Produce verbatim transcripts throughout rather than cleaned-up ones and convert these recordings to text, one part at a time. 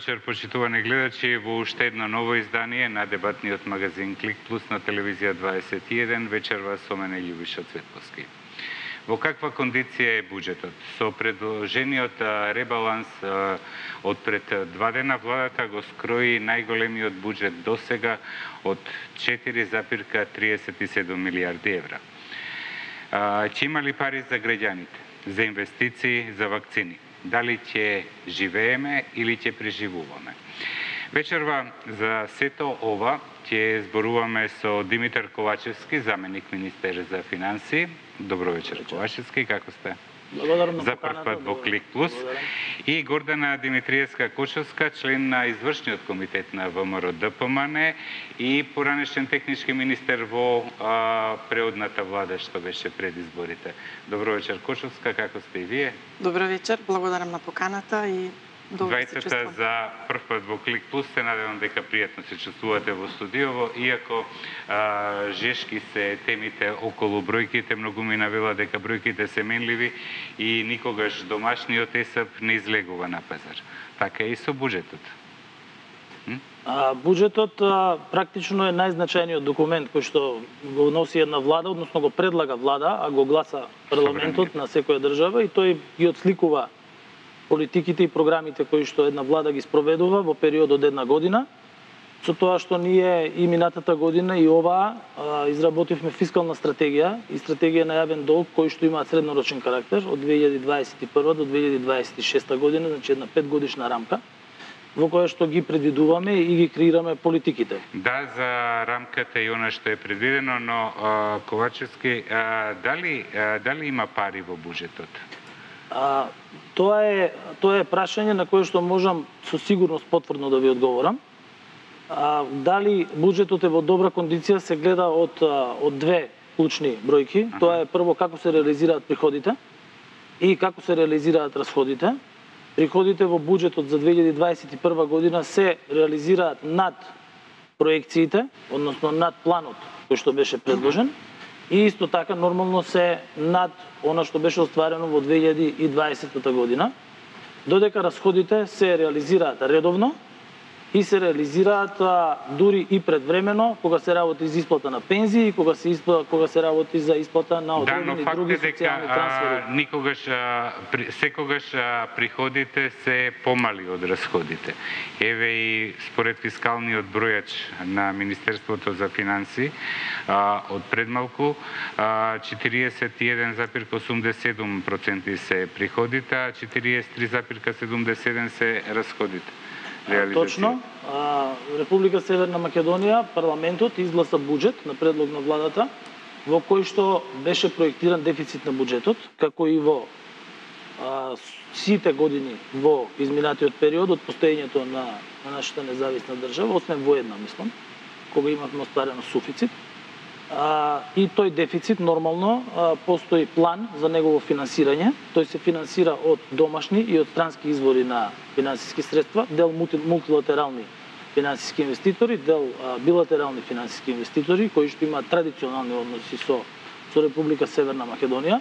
вечер, почитувани гледачи, во уште едно ново издание на дебатниот магазин Клик Плюс на телевизија дваесет и еден, вечерва со мене Љубиша Цветковски. Во каква кондиција е буџетот? Со предложениот ребаланс од пред два дена, владата го скрои најголемиот буџет досега од четири запир триесет и седум милијарди евра. Ќе има ли пари за граѓаните, за инвестиции, за вакцини? Дали ќе живееме или ќе преживуваме? Вечерва за сето ова ќе зборуваме со Димитар Ковачевски, заменик министер за финансии. Добро вечер, Ковачевски, како сте? Благодарам за прв пат во Клик Плюс. И Гордана Димитриевска-Кочовска, член на извршниот комитет на ВМРО Д П М Н и поранешен технички министер во а, преодната влада што беше пред изборите. Добро вечер, Кочовска, како сте и вие? Добро вечер, благодарам на поканата и Двајцата за прв пат во Клик Плюс, се надевам дека пријатно се чувствувате во студиово, иако а, жешки се темите околу бројките, многу ми навела дека бројките се менливи и никогаш домашниот есап не излегува на пазар. Така е и со буџетот. А, буџетот а, практично е најзначајниот документ кој што го носи една влада, односно го предлага влада, а го гласа парламентот на секоја држава и тој ги отсликува политиките и програмите кои што една влада ги спроведува во период од една година, со тоа што ние и минатата година и оваа изработивме фискална стратегија и стратегија на јавен долг кои што имаат среднорочен карактер од две илјади дваесет и прва до две илјади дваесет и шеста година, значи една петгодишна рамка во која што ги предвидуваме и ги креираме политиките. Да, за рамката и она што е предвидено, но а, Ковачевски, а, дали а, дали има пари во буџетот? А, тоа е тоа е прашање на кое што можам со сигурност потврдно да ви одговорам. А, дали буџетот е во добра кондиција се гледа од од две клучни бројки. Ага. Тоа е прво како се реализираат приходите и како се реализираат расходите. Приходите во буџетот за две илјади дваесет и прва година се реализираат над проекциите, односно над планот кој што беше предложен. И исто така нормално се над она што беше остварено во две илјади и дваесета година, додека расходите се реализираат редовно и се реализираат а, дури и предвремено, кога се работи за исплата на пензии и кога се исплата, кога се работи за исплата на одредени да, други дека, социјални трансфери. А, никогаш а, при, секогаш а, приходите се помали од расходите. Еве и според фискалниот бројач на Министерството за финансии а, од предмалку а, четириесет и еден запир осумдесет и седум проценти се приходите, а четириесет и три запир седумдесет и седум се расходите. Точно. А, Република Северна Македонија, парламентот изгласа буџет на предлог на владата во кој што беше проектиран дефицит на буџетот, како и во а, сите години во изминатиот период од постоењето на, на нашата независна држава, освен во една, мислам, кога имавме остварено суфицит. А, и тој дефицит нормално а, постои план за негово финансирање. Тој се финансира од домашни и од странски извори на финансиски средства, дел мултилатерални финансиски инвеститори, дел а, билатерални финансиски инвеститори кои што имаат традиционални односи со со Република Северна Македонија.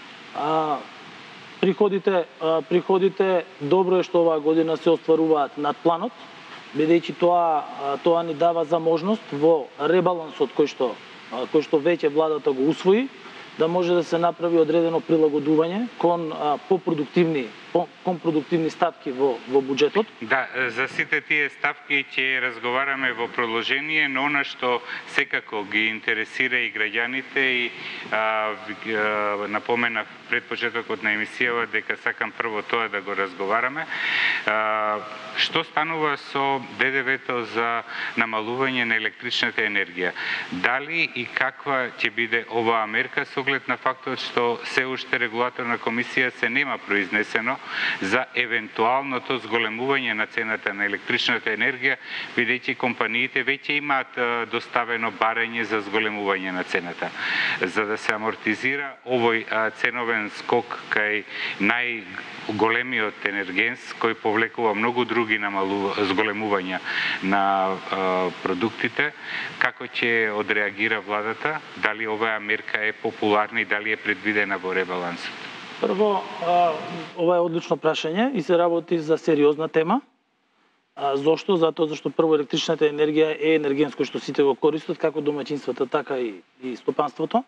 А, приходите а, приходите добро е што оваа година се остваруваат над планот, бидејќи тоа а, тоа ни дава за можност во ребалансот кој што кој што веќе владата го усвои, да може да се направи одредено прилагодување кон а, попродуктивни кон продуктивни ставки во во буџетот. Да, за сите тие ставки ќе разговараме во продолжение, но она што секако ги интересира и граѓаните и а, а, напоменав пред почетокот на емисијава дека сакам прво тоа да го разговараме. А, што станува со Д Д В-то за намалување на електричната енергија? Дали и каква ќе биде оваа мерка со оглед на фактот што се уште регулаторна комисија се нема произнесено за евентуалното зголемување на цената на електричната енергија, бидејќи компаниите веќе имаат доставено барање за зголемување на цената. За да се амортизира овој ценовен скок кај најголемиот енергенс, кој повлекува многу други зголемувања на продуктите, како ќе одреагира владата? Дали оваа мерка е популарна и дали е предвидена во ребалансот? Прво, ова е одлично прашање и се работи за сериозна тема. А, зошто? Затоа зашто прво електричната енергија е енергенско што сите го користат, како домаќинствата, така и, и стопанството.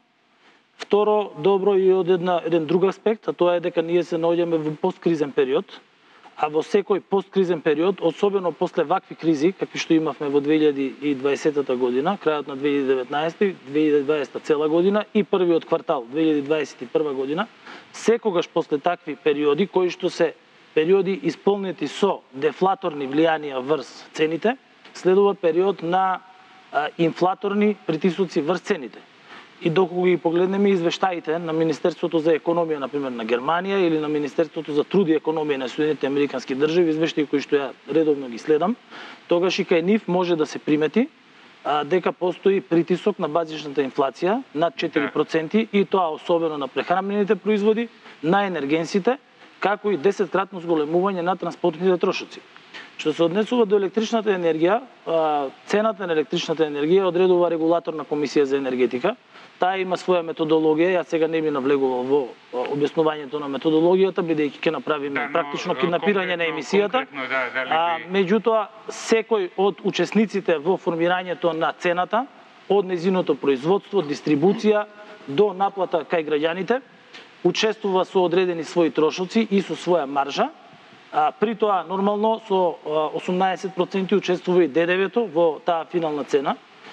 Второ, добро и од една, еден друг аспект, а тоа е дека ние се наоѓаме во посткризен период, а во секој посткризен период, особено после вакви кризи, какви што имавме во две илјади и дваесета година, крајот на две илјади и деветнаесета, две илјади и дваесета цела година и првиот квартал две илјади дваесет и прва година, секогаш после такви периоди, кои што се периоди исполнети со дефлаторни влијанија врз цените, следува период на а, инфлаторни притисоци врз цените. И доколку ги погледнеме извештаите на Министерството за економија, например на Германија, или на Министерството за труд и економија на Соединетите американски држави, извештаи кои што ја редовно ги следам, тогаш и кај нив може да се примети а, дека постои притисок на базичната инфлација над четири проценти и тоа особено на прехранбените производи, на енергенсите, како и десеткратно зголемување на транспортните трошоци. Што се однесува до електричната енергија, цената на електричната енергија одредува регулаторна комисија за енергетика. Таа има своја методологија, јас сега не би навлегувал во објаснувањето на методологијата, бидејќи ќе направиме да, практично киднапирање на емисијата. Да, да би... а, меѓутоа, секој од учесниците во формирањето на цената, од незиното производство, дистрибуција до наплата кај граѓаните, учествува со одредени своји трошоци и со своја маржа. А, при тоа, нормално, со осумнаесет проценти учествува и Д Д В-то во таа финална цена.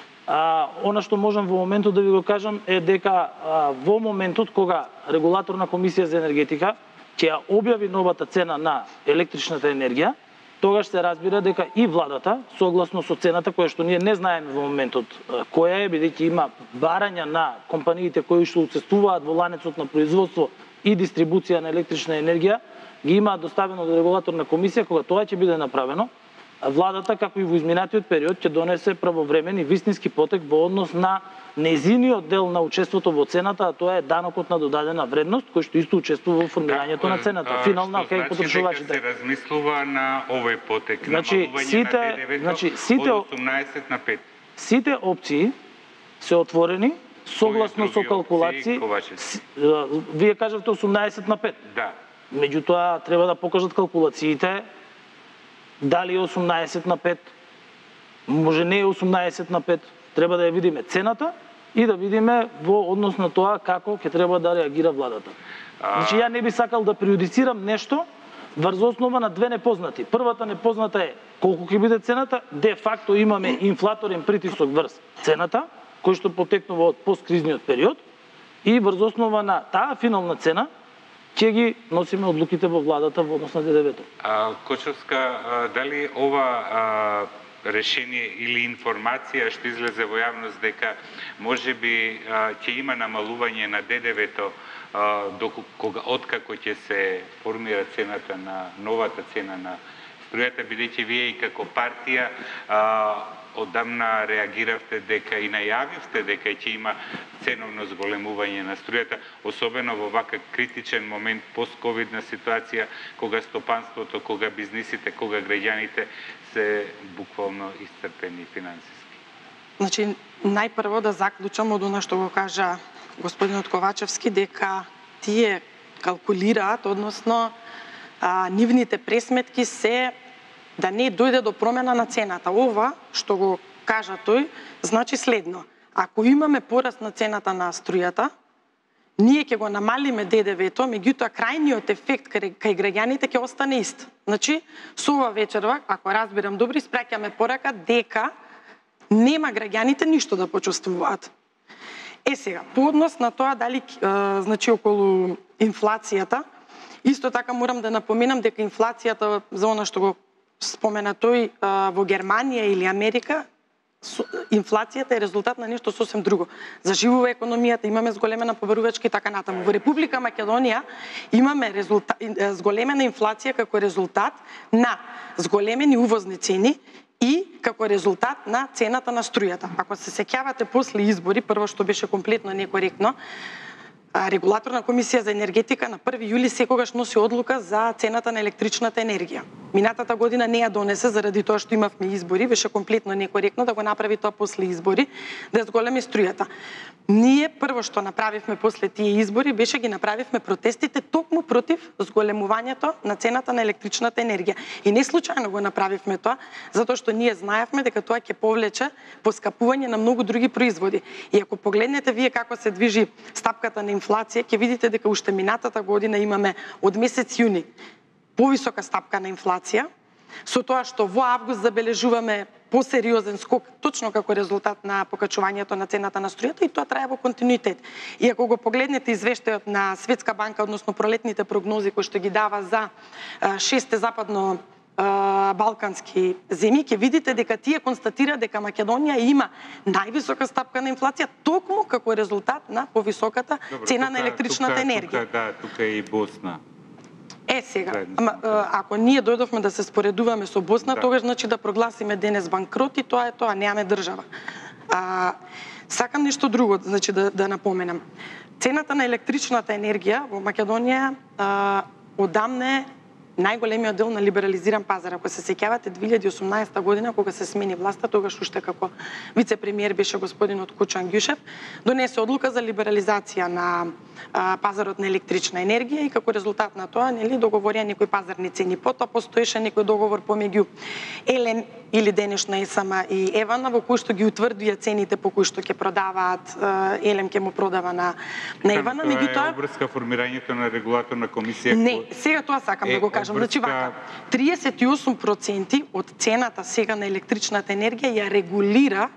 А, она што можам во моментот да ви го кажам е дека а, во моментот кога регулаторна комисија за енергетика ќе ја објави новата цена на електричната енергија, тогаш се разбира дека и владата, согласно со цената која што ние не знаеме во моментот која е, бидејќи има барања на компаниите кои што учествуваат во ланецот на производство и дистрибуција на електрична енергија, ги имаат доставено до регулаторна комисија, кога тоа ќе биде направено, владата, како и во изминатиот период, ќе донесе правовремен и вистински потек во однос на незиниот дел на учеството во цената, а тоа е данокот на додадена вредност, кој што исто учествува во формирањето на цената. Финална кај потрошувачите. Што значи дека се размислува на овој потек, значи, намалување сите, на Д Д В-то значи, сите, од осумнаесет на пет. Сите опции се отворени согласно со калкулации. Вие кажавте осумнаесет на пет. Да. Меѓутоа треба да покажат калкулациите дали е осумнаесет на пет, може не е осумнаесет на пет, треба да ја видиме цената и да видиме во однос на тоа како ќе треба да реагира владата. А... Значи ја не би сакал да преюдицирам нешто врз основа на две непознати. Првата непозната е колку ќе биде цената, де факто имаме инфлаторен притисок врз цената, кој што потекнува од посткризниот период, и врз основа на таа финална цена ќе ги носиме одлуките во владата во однос на Д Д В-то. А, Кочовска, а, дали ова а, решение или информација што излезе во јавност дека можеби ќе има намалување на Д Д В-то кога откако ќе се формира цената на новата цена на струјата, бидејќи вие и како партија а, одамна реагиравте дека и најавивте дека ќе има ценовно зголемување на струјата, особено во вака критичен момент постковидна ситуација, кога стопанството, кога бизнисите, кога граѓаните се буквално исцрпени финансиски. Значи, најпрво да заклучам од она што го кажа господинот Ковачевски, дека тие калкулираат, односно а, нивните пресметки се да не дојде до промена на цената. Ова, што го кажа тој, значи следно. Ако имаме пораст на цената на струјата, ние ќе го намалиме Д Д В-то, меѓутоа крајниот ефект кај граѓаните ќе остане ист. Значи, со ова вечерва, ако разбирам добро, испраќаме порака дека нема граѓаните ништо да почувствуваат. Е сега, по однос на тоа дали, а, значи, околу инфлацијата, исто така морам да напоменам дека инфлацијата, за она што го спомена тој, во Германија или Америка, инфлацијата е резултат на нешто сосем друго. Заживува економијата, имаме зголемена побарувачка и така натаму. Во Република Македонија имаме резултат, зголемена инфлација како резултат на зголемени увозни цени и како резултат на цената на струјата. Ако се сеќавате после избори, прво што беше комплетно некоректно, Регулаторна комисија за енергетика на први јули секогаш носи одлука за цената на електричната енергија. минатата година не ја донесе заради тоа што имавме избори, беше комплетно некоректно да го направи тоа после избори, да зголеми струјата. Ние прво што направивме после тие избори беше ги направивме протестите токму против зголемувањето на цената на електричната енергија. И не случајно го направивме тоа, затоа што ние знаевме дека тоа ќе повлече поскапување на многу други производи. И ако погледнете вие како се движи стапката на инфлација, ќе видите дека уште минатата година имаме од месец јуни повисока стапка на инфлација, со тоа што во август забележуваме посериозен скок, точно како резултат на покачувањето на цената на струјата, и тоа трае во континуитет. И ако го погледнете извештајот на Светска банка, односно пролетните прогнози кои што ги дава за шесте западно балкански земји, ќе видите дека тие констатира дека Македонија има највисока стапка на инфлација токму како резултат на повисоката Добро, цена тука, на електричната тука, енергија. Тука, да, тука е и Босна. Е, сега, ама, ако ние дојдовме да се споредуваме со Босна, да. тогаш значи да прогласиме денес банкрот и тоа е тоа, немаме држава. А, сакам нешто друго, значи да, да напоменам. Цената на електричната енергија во Македонија а, одамне најголемиот дел на либерализиран пазар. Ако се сеќавате две илјади и осумнаесета година кога се смени власта, тогаш уште како вице-премиер беше господинот Кучан Ѓушев, донесе одлука за либерализација на а, пазарот на електрична енергија и како резултат на тоа, нели, договорија некои пазарни цени. Потоа постоеше некој договор помеѓу Елем или денешна ЕСАМА и Евана, во кој што ги утврдија цените по кои што ќе продаваат, Елем ќе му продава на на Евана, меѓутоа тоа е обврска формирањето на регулаторна комисија. Не, сега тоа сакам да го кажам. Значи вака, триесет и осум проценти од цената сега на електричната енергија ја регулира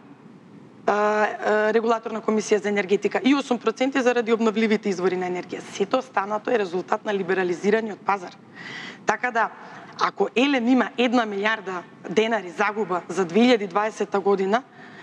а, а, регулаторна комисија за енергетика и осум проценти заради обновливите извори на енергија. Сето останато е резултат на либерализираниот пазар. Така да, ако Елем има една милиарда денари загуба за две илјади и дваесета година,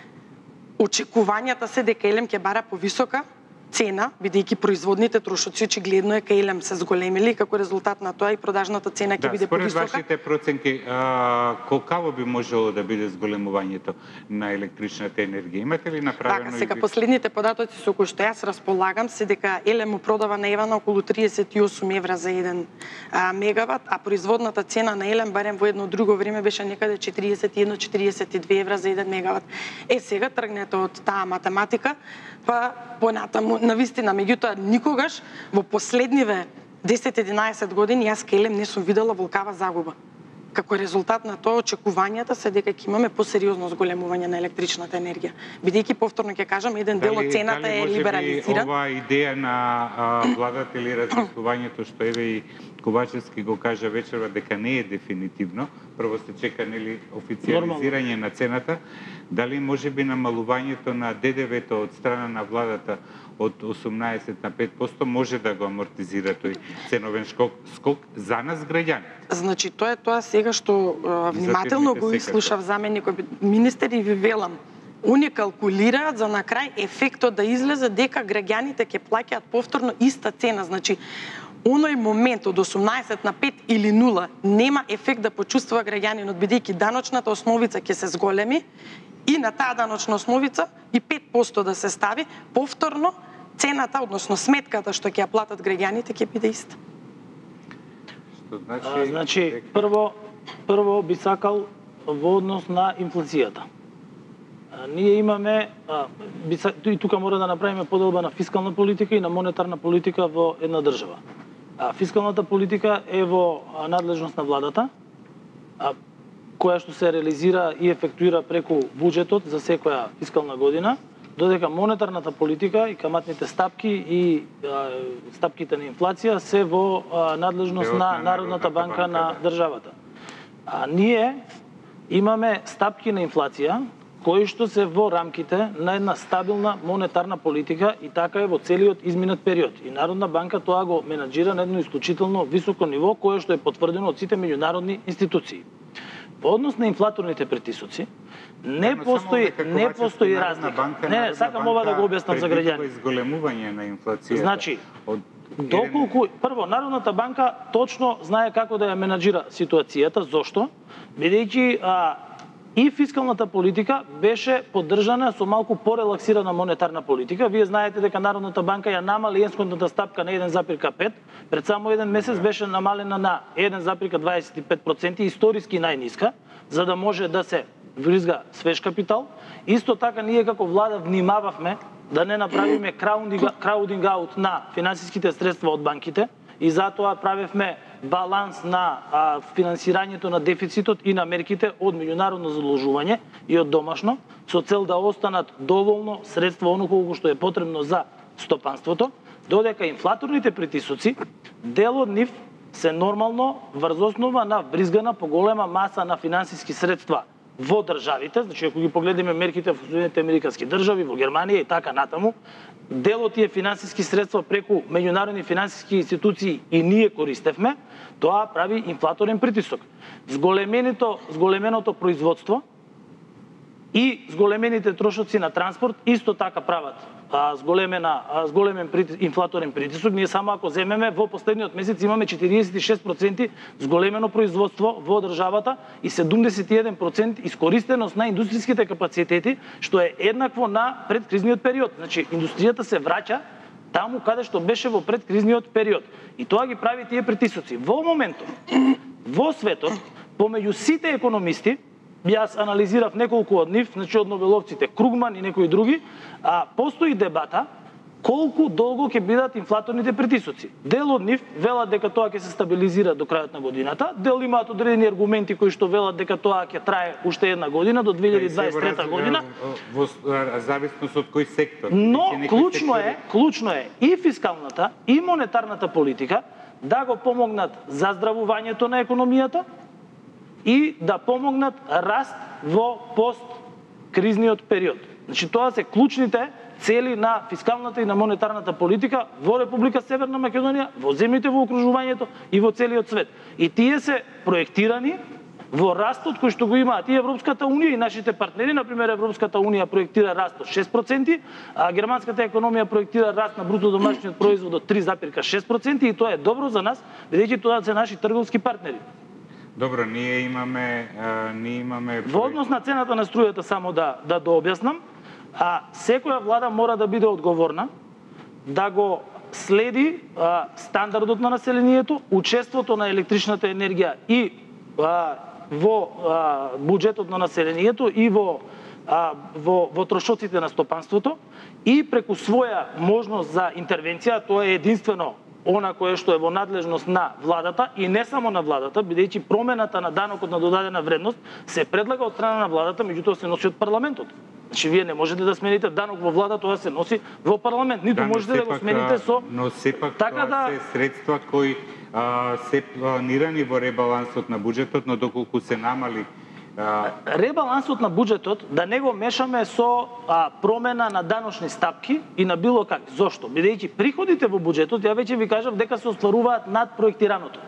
очекувањата се дека Елем ќе бара повисока цена, бидејќи производните трошоци очигледно е кај Елем се зголемили, како резултат на тоа и продажната цена ќе да, биде повисока. Според вашите проценки, а, колкаво би можело да биде зголемувањето на електричната енергија? Имате ли направено? Така, сега последните податоци со кои што јас располагам се дека Елем му продава на Евана околу триесет и осум евра за еден а, мегават, а производната цена на Елем барем во едно друго време беше некаде четириесет и едно до четириесет и две евра за еден мегават. Е, сега тргнете од таа математика, па понатаму на вистина, меѓутоа никогаш во последниве десет-единаесет години јас кај Елем не сум видела волкава загуба. Како резултат на тоа очекувањата се дека ќе имаме посериозно зголемување на електричната енергија. Бидејќи повторно ќе кажам, еден дел од цената е либерализиран. Дали ова идеја на а, владата или размислувањето што еве и Ковачевски го кажа вечерва дека не е дефинитивно, прво се чека нели официализирање на цената, дали можеби намалувањето на ДДВ-то од страна на владата од осумнаесет на пет проценти може да го амортизира тој ценовен скок, скок за нас граѓаните. Значи тоа е тоа сега што а, внимателно го изслушав заменикот министер и ви велам. Они калкулираат за на крај ефектот да излезе дека граѓаните ќе плаќаат повторно иста цена. Значи оној момент од осумнаесет на пет или нула нема ефект да почувствува граѓанинот, бидејќи даночната основица ќе се зголеми и на таа даночна основица и пет проценти да се стави, повторно цената, односно сметката што ќе ја платат граѓаните ќе биде иста. Што значи, а, значи прво прво би сакал во однос на инфлацијата. А, ние имаме а, би, и тука мора да направиме поделба на фискална политика и на монетарна политика во една држава. А, фискалната политика е во надлежност на владата, а, која што се реализира и ефектуира преку буџетот за секоја фискална година, додека монетарната политика и каматните стапки и а, стапките на инфлација се во а, надлежност на, на Народната банка, банка на да. државата. А ние имаме стапки на инфлација кои што се во рамките на една стабилна монетарна политика и така е во целиот изминат период. И Народна банка тоа го менаџира на едно исклучително високо ниво кое што е потврдено од сите меѓународни институции. Во однос на инфлаторните притисоци, не да, постои не постои разлика. Банка, не, не, сакам ова да го објаснам за граѓани. Изголемување на инфлацијата. Значи, од доколку прво Народната банка точно знае како да ја менаџира ситуацијата, зошто? Бидејќи а, и фискалната политика беше поддржана со малку порелаксирана монетарна политика. Вие знаете дека Народната банка ја намали есходната стапка на еден запирка пет, пред само еден месец беше намалена на еден запирка дваесет и пет проценти, историски најниска, за да може да се вризга свеж капитал. Исто така ние како влада внимававме да не направиме краудинг аут на финансиските средства од банките и затоа правевме баланс на а, финансирањето на дефицитот и на мерките од меѓународно заложување и од домашно, со цел да останат доволно средства онолку што е потребно за стопанството, додека инфлаторните притисоци, дел од нив се нормално врз основа на вризгана поголема маса на финансиски средства во државите, значи ако ги погледнеме мерките во Соединетите Американски држави, во Германија и така натаму, дел од тие финансиски средства преку меѓународни финансиски институции и ние користевме, тоа прави инфлаторен притисок. Зголеменото, зголеменото производство и зголемените трошоци на транспорт исто така прават а, зголемена, а, зголемен притис, инфлаторен притисок. Ние само ако земеме во последниот месец имаме четириесет и шест проценти зголемено производство во државата и седумдесет и еден проценти искористеност на индустријските капацитети, што е еднакво на предкризниот период. Значи, индустријата се враќа таму каде што беше во предкризниот период. И тоа ги прави тие притисоци. Во моментот, во светот, помеѓу сите економисти, јас анализирав неколку од нив, значи од нобеловците Кругман и некои други, а постои дебата колку долго ќе бидат инфлаторните притисоци. Дел од нив велат дека тоа ќе се стабилизира до крајот на годината, дел имаат одредени аргументи кои што велат дека тоа ќе трае уште една година до две илјади дваесет и трета година. Во зависност од кој сектор. Но клучно е, клучно е и фискалната и монетарната политика да го помогнат за здравувањето на економијата и да помогнат раст во посткризниот период. Значи тоа се клучните цели на фискалната и на монетарната политика во Република Северна Македонија, во земјите во окружувањето и во целиот свет. И тие се проектирани во растот кој што го имаат и Европската унија и нашите партнери. Например, Европската унија проектира раст од шест проценти, а германската економија проектира раст на бруто домашниот производ од три запирка шест проценти и тоа е добро за нас, бидејќи тоа се наши трговски партнери. Добро, ние имаме, а, ние имаме... Во однос на цената на струјата, само да, да дообјаснам, а секоја влада мора да биде одговорна, да го следи а, стандардот на населението, учеството на електричната енергија и а, во а, буџетот на населението и во, а, во, во трошоците на стопанството и преку своја можност за интервенција, тоа е единствено она кое што е во надлежност на владата и не само на владата, бидејќи промената на данокот на додадена вредност се предлага од страна на владата, меѓутоа се носи од парламентот. Значи вие не можете да смените данок во влада, тоа се носи во парламент, ниту да, можете да го смените со... Но сепак така тоа да... се средства кои а, се планирани во ребалансот на буџетот, но доколку се намали а... Ребалансот на буџетот да не го мешаме со а, промена на даночни стапки и на било как. Зошто? Бидејќи приходите во буџетот, ја веќе ви кажав дека се остваруваат над проектираното.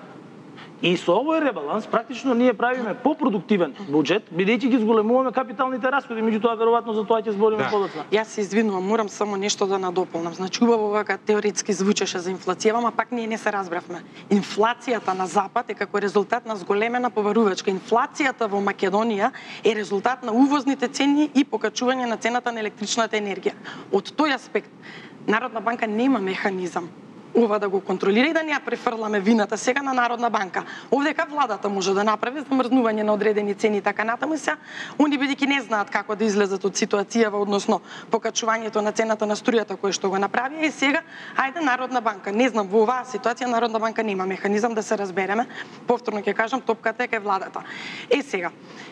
И со овој ребаланс практично ние правиме попродуктивен буџет, бидејќи ги зголемуваме капиталните расходи, меѓутоа веројатно за тоа ќе збориме да. Подоцна. Јас се извинувам, морам само нешто да надополнам. Значи убаво вака теоретски звучеше за инфлација, ама пак ние не се разбравме. Инфлацијата на запад е како резултат на зголемена поварувачка. Инфлацијата во Македонија е резултат на увозните цени и покачување на цената на електричната енергија. Од тој аспект Народна банка нема механизам ова да го контролира и да не ја префрламе вината сега на Народна банка. Овдека владата може да направи замрзнување на одредени цени и така натаму и сега они бидејќи не знаат како да излезат од ситуацијава, односно покачувањето на цената на струјата кој што го направи и сега ајде Народна банка. Не знам, во оваа ситуација Народна банка нема механизам да се разбереме. Повторно ќе кажам, топката е кај владата. Е сега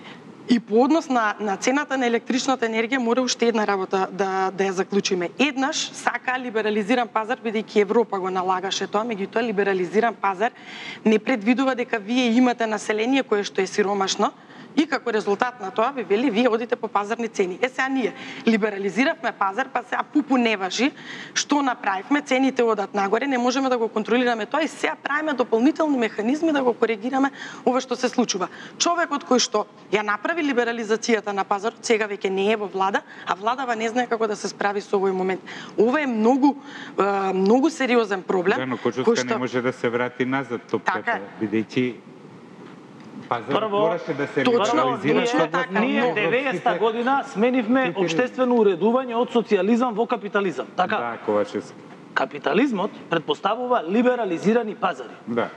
и по однос на, на цената на електричната енергија мора уште една работа да, да ја заклучиме. Еднаш сака либерализиран пазар, бидејќи Европа го налагаше тоа, меѓутоа либерализиран пазар не предвидува дека вие имате население кое што е сиромашно и како резултат на тоа ви вели вие одите по пазарни цени. Е сега ние либерализиравме пазар, па сега пупу не важи, што направивме, цените одат нагоре, не можеме да го контролираме тоа и сега правиме дополнителни механизми да го коригираме ова што се случува. Човекот кој што ја направи либерализацијата на пазарот сега веќе не е во влада, а владава не знае како да се справи со овој момент. Ова е многу многу сериозен проблем. Да, но Кочовска кој што... не може да се врати назад топката, така... бидејќи Пазарот Прво, мораше да се точно, либерализира. точно согласно така, ние но- деветдесета година сменивме критерии. општествено уредување од социјализам во капитализам. Така, Да, Ковачевски. капитализмот предпоставува либерализирани пазари. Да.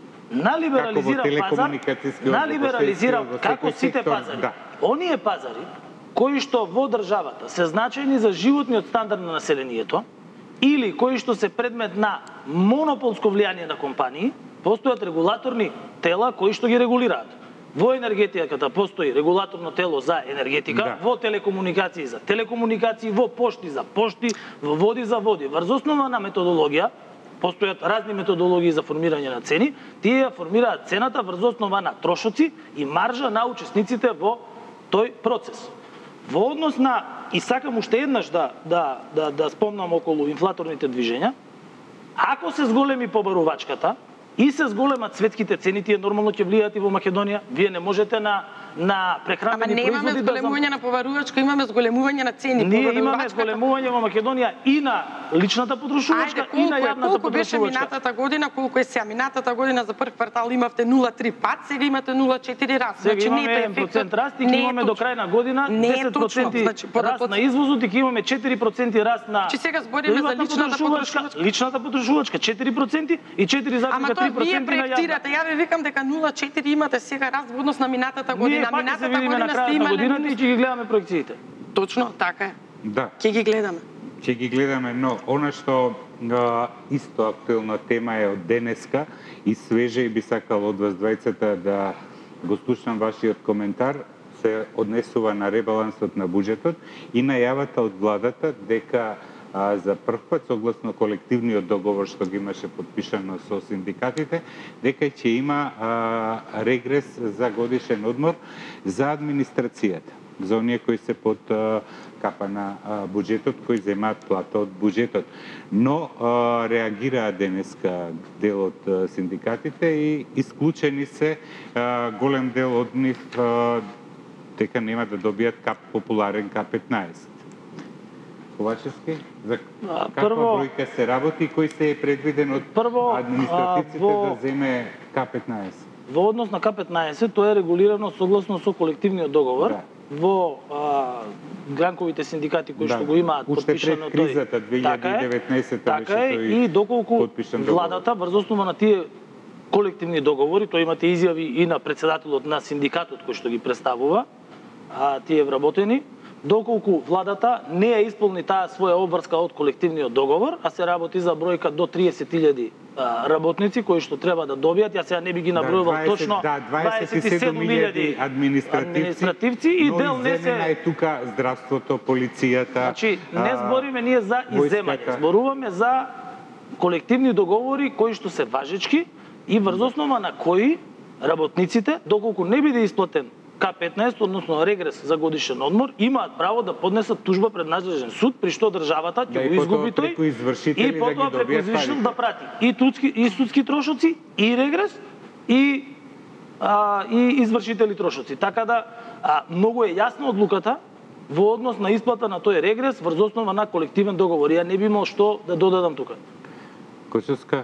На либерализиран Како во пазар, телекомуникацијскиот, на во либерализиран, поштенскиот, во како секој сите сектор, пазари, да. оние пазари кои што во државата се значајни за животниот стандард на населението или кои што се предмет на монополско влијание на компании, постојат регулаторни тела кои што ги регулираат. Во енергетиката постои регулаторно тело за енергетика, Да. во телекомуникации за телекомуникации, во пошти за пошти, во води за води. Врз основа на методологија, постојат разни методологии за формирање на цени, тие ја формираат цената врз основа на трошоци и маржа на учесниците во тој процес. Во однос на, и сакам уште еднаш да, да, да, да спомнам околу инфлаторните движења, ако се зголеми побарувачката и се зголемат светските цени, тие нормално ќе влијаат и во Македонија. Вие не можете на на Ама прехранени не имаме производи да зголемување на поварувачка, имаме зголемување на цени. Ние имаме Поварувачката- зголемување во Македонија и на личната потрошувачка Ајде, и на колку е, јавната колку беше потрошувачка. минатата година, колку е сега? Минатата година за прв квартал имавте нула цели три пат, сега имате нула цели четири раст. Сега имаме нето еден процент раст и ќе не е имаме до точно. крај на година Не е десет точно. проценти Значи, раст податоци- на извозот и ќе имаме четири проценти раст на Че сега збориме за приватна личната потрошувачка. Личната потрошувачка четири проценти и четири Ама зарез тоа три вие проценти на јавна. проектирате. Ја ви викам дека нула цели четири имате сега раст во однос на минатата Ние година. пак ќе се Минатата видиме на година сте крајот на имале годината и минус. ќе ги гледаме проекциите. Точно, така е. Да. Ќе ги гледаме. Ќе ги гледаме, но она што а, исто актуелна тема е од денеска и свеже и би сакал од вас двајцата да го слушам вашиот коментар, се однесува на ребалансот на буџетот и најавата од владата дека а, за прв пат, согласно колективниот договор што ги имаше подпишано со синдикатите, дека ќе има а, регрес за годишен одмор за администрацијата, за оние кои се под а, капа на а, буџетот, кои земаат плата од буџетот. Но а, реагираа денеска дел од а, синдикатите и исклучени се а, голем дел од нив а, дека нема да добијат кап популарен К петнаесет. Ковачевски, за А, каква прво- бројка се работи и кој се е предвиден од Прво, административците а, во- да земе К петнаесет? Во однос на К петнаесет тоа е регулирано согласно со колективниот договор. Да. Во а, гранковите синдикати кои Да. што го имаат Уште подпишано пред кризата, две илјади и деветнаесета така беше е, тој и доколку подпишан договор. владата врз основа на тие колективни договори, тоа имате изјави и на претседателот на синдикатот кој што ги представува, а тие вработени, доколку владата не ја исполни таа своја обврска од колективниот договор, а се работи за бројка до триесет илјади а, работници кои што треба да добијат, ја сега не би ги набројувал Да, точно, да, дваесет и седум илјади административци, административци и но дел не иземена се... е тука здравството, полицијата. Значи, не а, збориме ние за иземање, војската. зборуваме за колективни договори кои што се важечки и врз основа на кои работниците, доколку не биде исплатен К петнаесет, односно регрес за годишен одмор, имаат право да поднесат тужба пред надлежен суд, при што државата ќе Да, и го изгуби потоа тој преку извршители и да потоа ги преку добијат извршител парите. да прати и судски и судски трошоци и регрес и а, и извршители трошоци. Така да а, многу е јасна одлуката во однос на исплата на тој регрес врз основа на колективен договор. Ја не би имал што да додадам тука. Кочевска,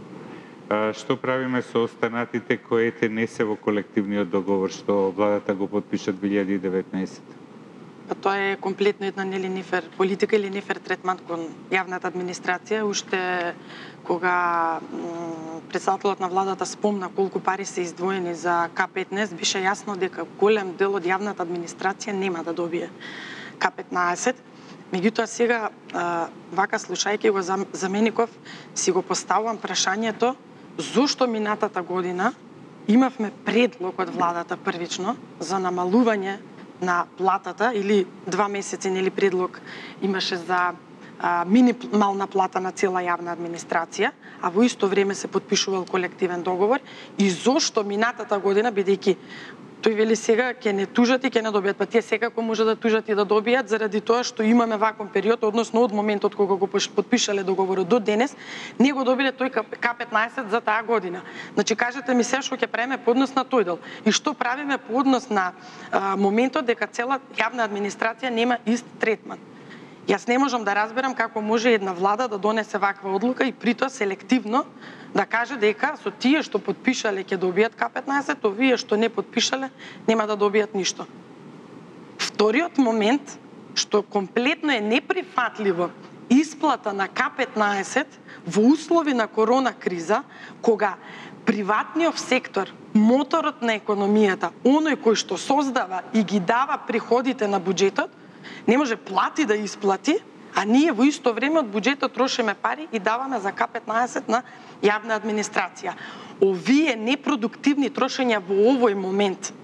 а, што правиме со останатите кои ете не се во колективниот договор што владата го подпиша две илјади и деветнаесета? Па тоа е комплетно една нели нефер политика или нефер третман кон јавната администрација. Уште кога м, претседателот на владата спомна колку пари се издвоени за К петнаесет, беше јасно дека голем дел од јавната администрација нема да добие К петнаесет. Меѓутоа сега, а, вака слушајќи го зам- Замеников, си го поставувам прашањето зошто минатата година имавме предлог од владата првично за намалување на платата или два месеци нели предлог имаше за а, минимална плата на цела јавна администрација, а во исто време се подпишувал колективен договор и зошто минатата година бидејќи тој вели сега ќе не тужат и ќе не добијат, па тие секако може да тужат и да добијат заради тоа што имаме ваков период, односно од моментот кога го подпишале договорот до денес, не го добиле тој К петнаесет за таа година. Значи кажете ми се што ќе правиме по однос на тој дел и што правиме по однос на а, моментот дека цела јавна администрација нема ист третман. Јас не можам да разберам како може една влада да донесе ваква одлука и притоа селективно да каже дека со тие што подпишале ќе добијат К петнаесет, овие што не подпишале нема да добијат ништо. Вториот момент што комплетно е неприфатливо, исплата на К петнаесет во услови на корона криза, кога приватниот сектор, моторот на економијата, оној кој што создава и ги дава приходите на буџетот, не може плати да исплати, а ние во исто време од буџетот трошиме пари и даваме за К петнаесет на јавна администрација. Овие непродуктивни трошења во овој момент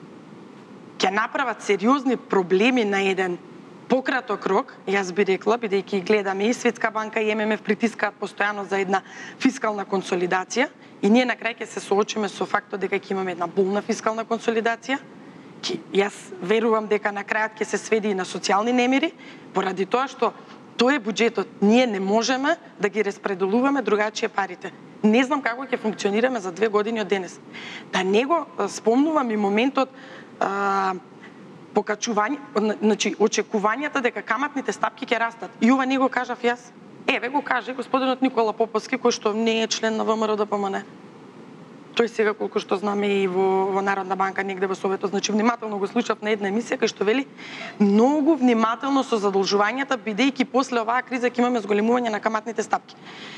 ќе направат сериозни проблеми на еден пократок рок, јас би рекла, бидејќи гледаме и Светска банка и М М Ф притискаат постојано за една фискална консолидација и ние на крај ќе се соочиме со фактот дека ќе имаме една болна фискална консолидација. Јас верувам дека на крајот ќе се сведи и на социјални немири, поради тоа што тој е буџетот. Ние не можеме да ги распределуваме другачие парите. Не знам како ќе функционираме за две години од денес. Да не го спомнувам и моментот а, покачување, значи очекувањата дека каматните стапки ќе растат. И ова не го кажав јас. Еве го каже господинот Никола Поповски, кој што не е член на В М Р Д П М Н. Тој сега, колку што знаме, и во, во Народна банка негде во Советот, значи внимателно го слушав на една емисија кај што вели многу внимателно со задолжувањата, бидејќи после оваа криза ќе имаме зголемување на каматните стапки.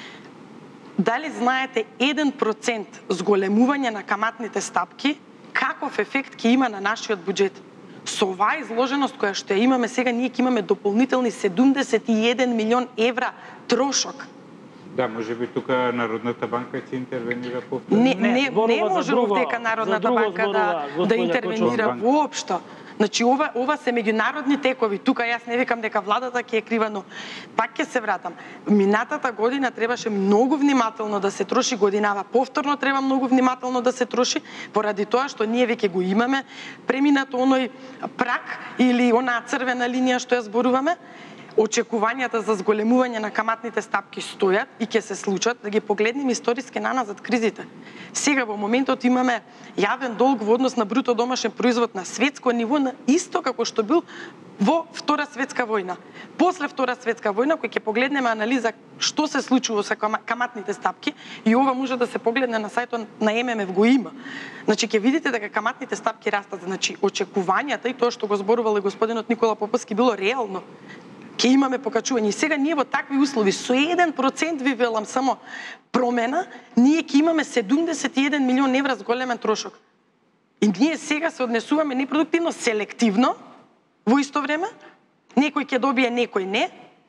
Дали знаете еден процент зголемување на каматните стапки каков ефект ќе има на нашиот буџет? Со оваа изложеност која што ја имаме сега, ние ќе имаме дополнителни седумдесет и еден милион евра трошок. Да, може би тука Народната банка ќе интервенира повторно. Не, не, не, не може овдека Народната банка да, да интервенира воопшто. Значи ова ова се меѓународни текови. Тука јас не викам дека владата ќе е крива, но пак ќе се вратам. Минатата година требаше многу внимателно да се троши, годинава повторно треба многу внимателно да се троши, поради тоа што ние веќе го имаме преминато оној прак или онаа црвена линија што ја зборуваме. Очекувањата за зголемување на каматните стапки стојат и ќе се случат. Да ги погледнеме историски наназад кризите. Сега во моментот имаме јавен долг во однос на бруто домашен производ на светско ниво, на исто како што бил во Втора светска војна. После Втора светска војна, кој ќе погледнеме анализа што се случува со каматните стапки, и ова може да се погледне на сајтот на М М Ф, го има. Значи ќе видите дека каматните стапки растат. Значи очекувањата и тоа што го зборувал и господинот Никола Поповски било реално. Ќе имаме покачување. И сега ние во такви услови со еден процент, ви велам само промена, ние ќе имаме седумдесет и еден милион евра зголемен трошок. И ние сега се однесуваме непродуктивно, селективно, во исто време. Некој ќе добие, некој не.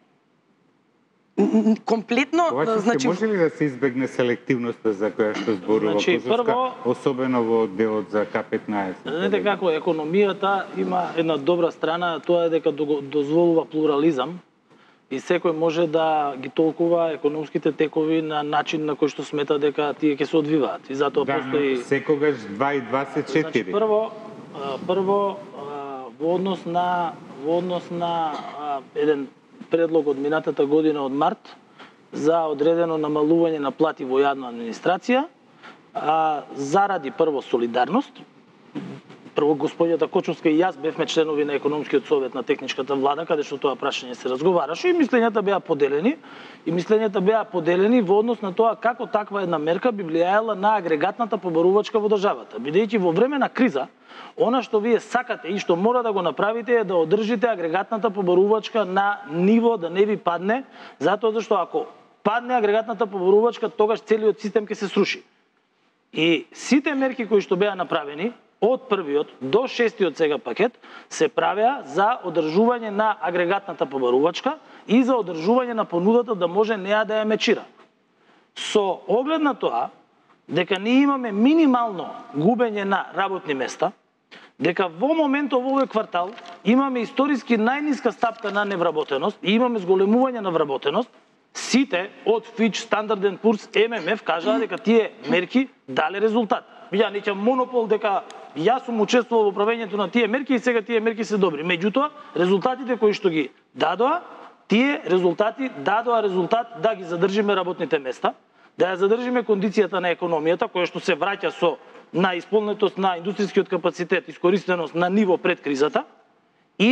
Комплетно, Ова, значи... може ли да се избегне селективноста за која што зборува Значи, Козовска, прво, особено во делот за К петнаесет? Знаете како, економијата има една добра страна, тоа е дека дозволува плурализам и секој може да ги толкува економските текови на начин на кој што смета дека тие ќе се одвиваат. И затоа да, постои... секогаш два и два се четири. Значи, прво, прво во однос на во однос на еден предлог од минатата година од март за одредено намалување на плати во јавна администрација, а, заради прво солидарност. Прво господјата Кочовска и јас бевме членови на економскиот совет на техничката влада, каде што тоа прашање се разговараше и мислењата беа поделени и мислењата беа поделени во однос на тоа како таква една мерка би влијаела на агрегатната побарувачка во државата, бидејќи во време на криза она што вие сакате и што мора да го направите е да одржите агрегатната побарувачка на ниво да не ви падне, затоа зашто ако падне агрегатната побарувачка, тогаш целиот систем ќе се сруши. И сите мерки кои што беа направени од првиот до шестиот сега пакет се правеа за одржување на агрегатната побарувачка и за одржување на понудата да може неа да ја мечира. Со оглед на тоа дека ние имаме минимално губење на работни места, дека во моментот во овој квартал имаме историски најниска стапка на невработеност и имаме зголемување на вработеност, сите од Fitch, Standard енд Poor's, М М Ф кажаа дека тие мерки дале резултат. Ја неќам монопол дека јас сум учествувал во правењето на тие мерки и сега тие мерки се добри. Меѓутоа, резултатите кои што ги дадоа, тие резултати дадоа резултат да ги задржиме работните места, да ја задржиме кондицијата на економијата, која што се враќа со на исполнетост на индустријскиот капацитет, искористеност на ниво пред кризата и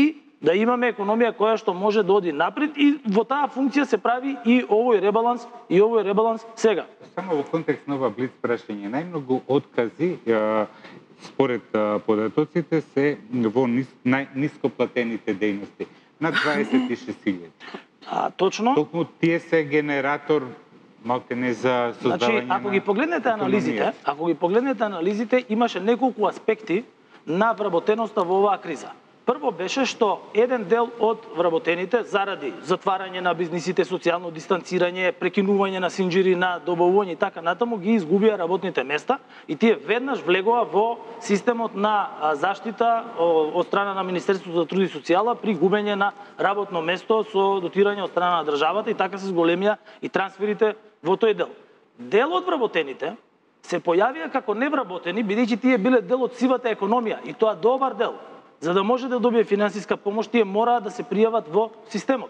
Да имаме економија која што може да оди напред и во таа функција се прави и овој ребаланс и овој ребаланс сега. Само во контекст на ова блиц прашање, најмногу откази според податоците се во нис, најниско платените дејности, над дваесет и шест илјади. А точно. Токму тие се генератор малку не за создавање. Значи, ако ги погледнете анализите, ако ги погледнете анализите, имаше неколку аспекти на вработеноста во оваа криза. Прво беше што еден дел од вработените заради затварање на бизнисите, социјално дистанцирање, прекинување на синџири, на добавување и така натаму ги изгубија работните места и тие веднаш влегоа во системот на заштита од страна на Министерството за труд и социјала при губење на работно место со дотирање од страна на државата и така се зголемија и трансферите во тој дел. Дел од вработените се појавија како невработени бидејќи тие биле дел од сивата економија и тоа добар дел. За да може да добие финансиска помош, тие мораат да се пријават во системот.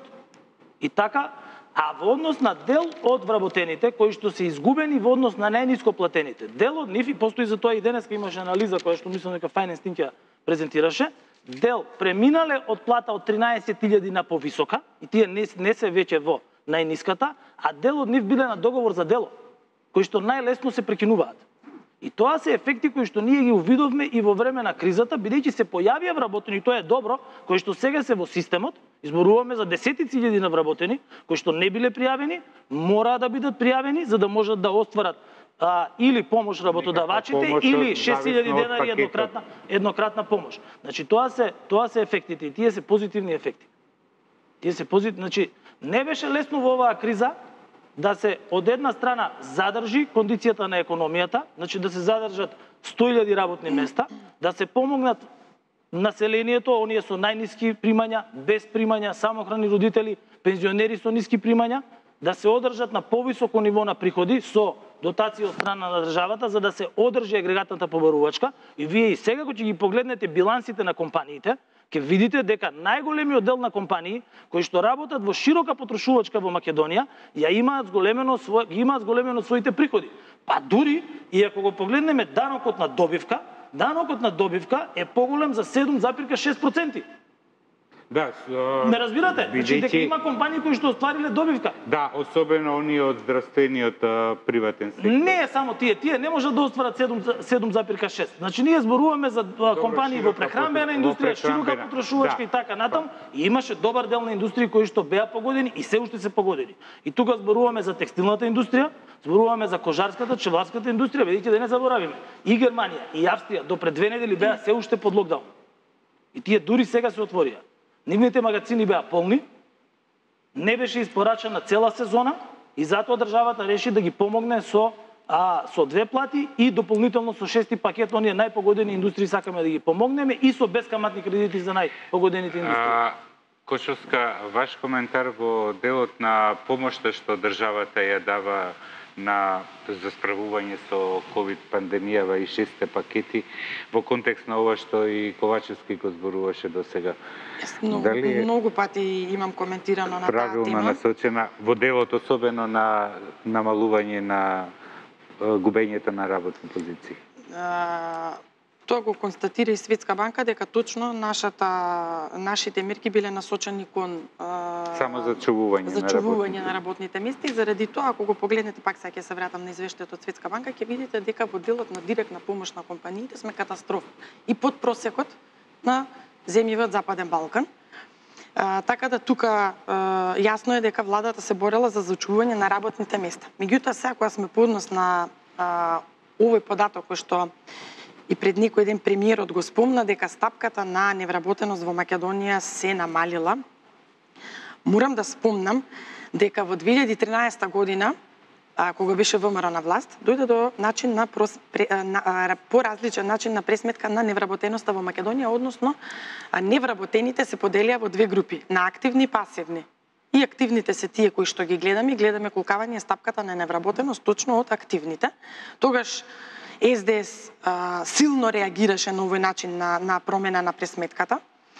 И така, а во однос на дел од вработените, кои што се изгубени во однос на најниско платените, дел од нив, и постои за тоа и денеска имаше анализа која што мислам дека Finance Think ја презентираше, дел преминале од плата од тринаесет илјади на повисока, и тие не, не се веќе во најниската, а дел од нив биле на договор за дело, кои што најлесно се прекинуваат. И тоа се ефекти кои што ние ги увидовме и во време на кризата, бидејќи се појавија вработени, тоа е добро, кои што сега се во системот, изборуваме за десетици илјади на вработени, кои што не биле пријавени, мора да бидат пријавени за да можат да остварат а, или помош работодавачите помош, или шест илјади денари еднократна еднократна помош. Значи тоа се тоа се ефектите и тие се позитивни ефекти. Тие се позитивни, значи не беше лесно во оваа криза да се од една страна задржи кондицијата на економијата, значи да се задржат сто илјади работни места, да се помогнат населението, оние со најниски примања, без примања, самохрани родители, пензионери со ниски примања, да се одржат на повисоко ниво на приходи со дотација од страна на државата за да се одржи агрегатната побарувачка. И вие и сега кога ќе ги погледнете билансите на компаниите, ќе видите дека најголемиот дел на компании кои што работат во широка потрошувачка во Македонија ја имаат зголемено свој, ги имаат зголемено своите приходи. Па дури и ако го погледнеме данокот на добивка, данокот на добивка е поголем за седум запирка шест проценти. Да, uh, ме разбирате? Значи дека има компании кои што оствариле добивка. Да, особено оние од здравствениот uh, приватен сектор. Не е само тие, тие не можат да остварат седум запирка шест. Значи ние зборуваме за Добро, компании во прехранбена индустрија, широка потрошувачка да. И така натам, и имаше добар дел на индустрии кои што беа погодени и се уште се погодени. И тука зборуваме за текстилната индустрија, зборуваме за кожарската, пчеларската индустрија, видите да не заборавиме. И Германија и Австрија до пред две недели беа се уште под локдаун. И тие дури сега се отворија. Нивните магазини беа полни, не беше испорачена цела сезона и затоа државата реши да ги помогне со а, со две плати и дополнително со шести пакет оние најпогодени индустрии сакаме да ги помогнеме и со бескаматни кредити за најпогодените индустрии. А, Кошовска, ваш коментар во делот на помошта што државата ја дава на за справување со ковид пандемијава и шесте пакети во контекст на ова што и Ковачевски го зборуваше досега. Многу, Дали многу пати имам коментирано на таа тема. Правилно насочена во делот особено на намалување на губењето на работни позиции. А, тоа го констатира и Светска банка дека точно нашата нашите мерки биле насочени кон а, само за чувување, за на, чувување работните. на работните места и заради тоа ако го погледнете пак сега ќе се вратам на извештајот од Светска банка ќе видите дека во делот на директна помош на компаниите сме катастрофа и под просекот на земјите од Западен Балкан. А, така да тука а, јасно е дека владата се борела за зачувување на работните места. Меѓутоа сега кога сме по однос на а, овој податок кој што и пред некој ден премиерот го спомна дека стапката на невработеност во Македонија се намалила. Морам да спомнам дека во две илјади и тринаесета година, а, кога беше ВМРО на власт, дојде до начин на, прос, пре, на а, поразличен начин на пресметка на невработеноста во Македонија, односно а, невработените се поделија во две групи, на активни и пасивни. И активните се тие кои што ги гледаме, гледаме колкавање стапката на невработеност точно од активните. Тогаш Ес Де Ес а, силно реагираше на овој начин на, на промена на пресметката.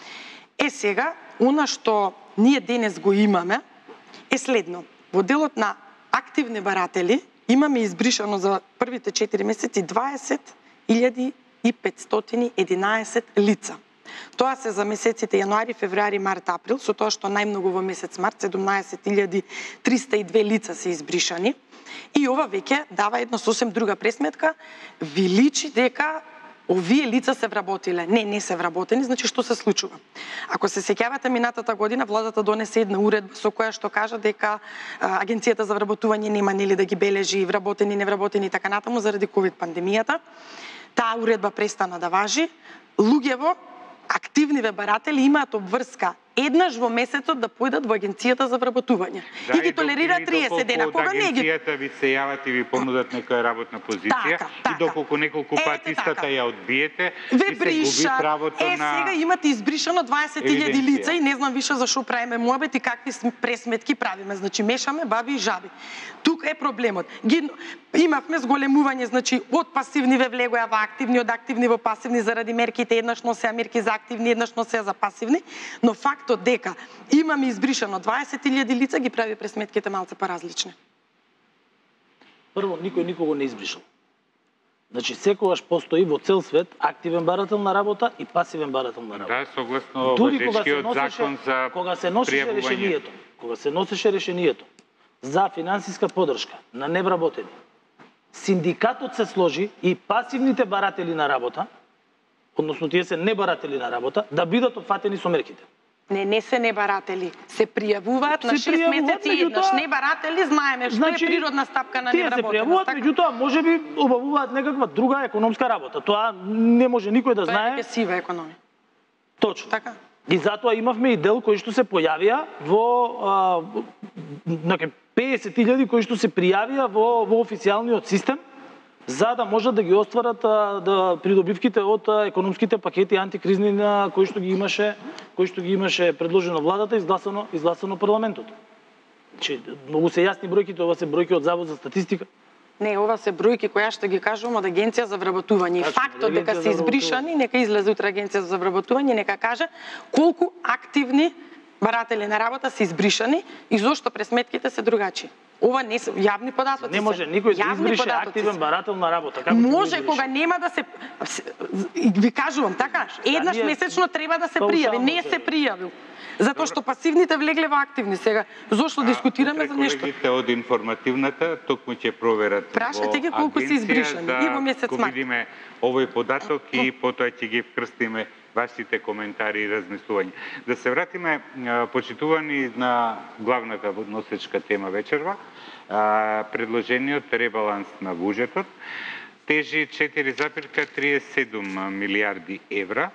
Е сега, она што ние денес го имаме е следно. Во делот на активни баратели имаме избришано за првите четири месеци дваесет илјади и петстотини и единаесет лица. Тоа се за месеците јануари, февруари, март, април, со тоа што најмногу во месец март седумнаесет илјади триста и две лица се избришани. И ова веќе дава една сосем друга пресметка, ви личи дека овие лица се вработиле. Не, не се вработени, значи што се случува? Ако се сеќавате, минатата година владата донесе една уредба со која што кажа дека а, Агенцијата за вработување нема нели да ги бележи вработени, невработени и така натаму заради ковид пандемијата. Таа уредба престана да важи. Луѓево, активниве баратели имаат обврска еднаш во месецот да појдат во Агенцијата за вработување. Да, и ги толерира триесет дена. Кога не ги... Агенцијата ви се јават и ви понудат некоја работна позиција, така, и така. доколку неколку пати истата така. ја одбиете, Ве ви се губи правото е, на... сега имате избришано дваесет илјади лица и не знам више зашо правиме муабет и какви пресметки правиме. Значи мешаме баби и жаби. Тука е проблемот. Ги имавме зголемување, значи од пасивниве влегоја во активни, од активни во пасивни заради мерките, еднаш носеа мерки за активни, еднаш носеа за пасивни, но фактот дека имаме избришано дваесет илјади лица ги прави пресметките малце поразлични. Прво, никој никого не избришал. Значи, секогаш постои во цел свет активен барател на работа и пасивен барател на работа. Да, согласно Дури кога се важечкиот носеше, закон за кога се носеше пријавување. решението, кога се носеше решението за финансиска подршка на невработени, синдикатот се сложи и пасивните баратели на работа, односно тие се небаратели на работа, да бидат опфатени со мерките. Не, не се небаратели. Се пријавуваат на Се шест пријавуваат, месеци меѓутоа- еднаш. Небаратели знаеме што Значи, е природна стапка на Тие се невработеност. пријавуваат, така? меѓутоа можеби обавуваат некаква друга економска работа. Тоа не може никој да Тоа е знае. веќе сива економија. Точно. Така? И затоа имавме и дел кои што се појавија во а, наке педесет илјади кои што се пријавија во во официјалниот систем за да можат да ги остварат а, да придобивките од а, економските пакети антикризни на кои што ги имаше кои што ги имаше предложено владата и изгласано изгласано парламентот. Значи многу се јасни бројките, ова се бројки од Завод за статистика. Не, ова се бројки кои што ги кажувам од Агенција за вработување. И Точно, фактот од дека Агенција се за избришани, нека излезе утре Агенција за вработување, нека каже колку активни баратели на работа се избришани и зошто пресметките се другачи. Ова не се јавни податоци. Не може се. никој да Јавни избрише податоци активен се. барател на работа. Како ќе го Може избрише? кога нема да се и ви кажувам така, еднаш ние месечно треба да се паушално пријави, не се- се пријавил. Затоа што пасивните влегле во активни сега. Зошто дискутираме за нешто? Колегите од информативната токму ќе проверат Прашате ги во колку се агенција избришани да и во месец го март. видиме овој податок и потоа ќе ги вкрстиме вашите коментари и размислувања. Да се вратиме, а, почитувани, на главната носечка тема вечерва, а, предложениот ребаланс на буџетот тежи четири зарез триесет и седум милиарди евра.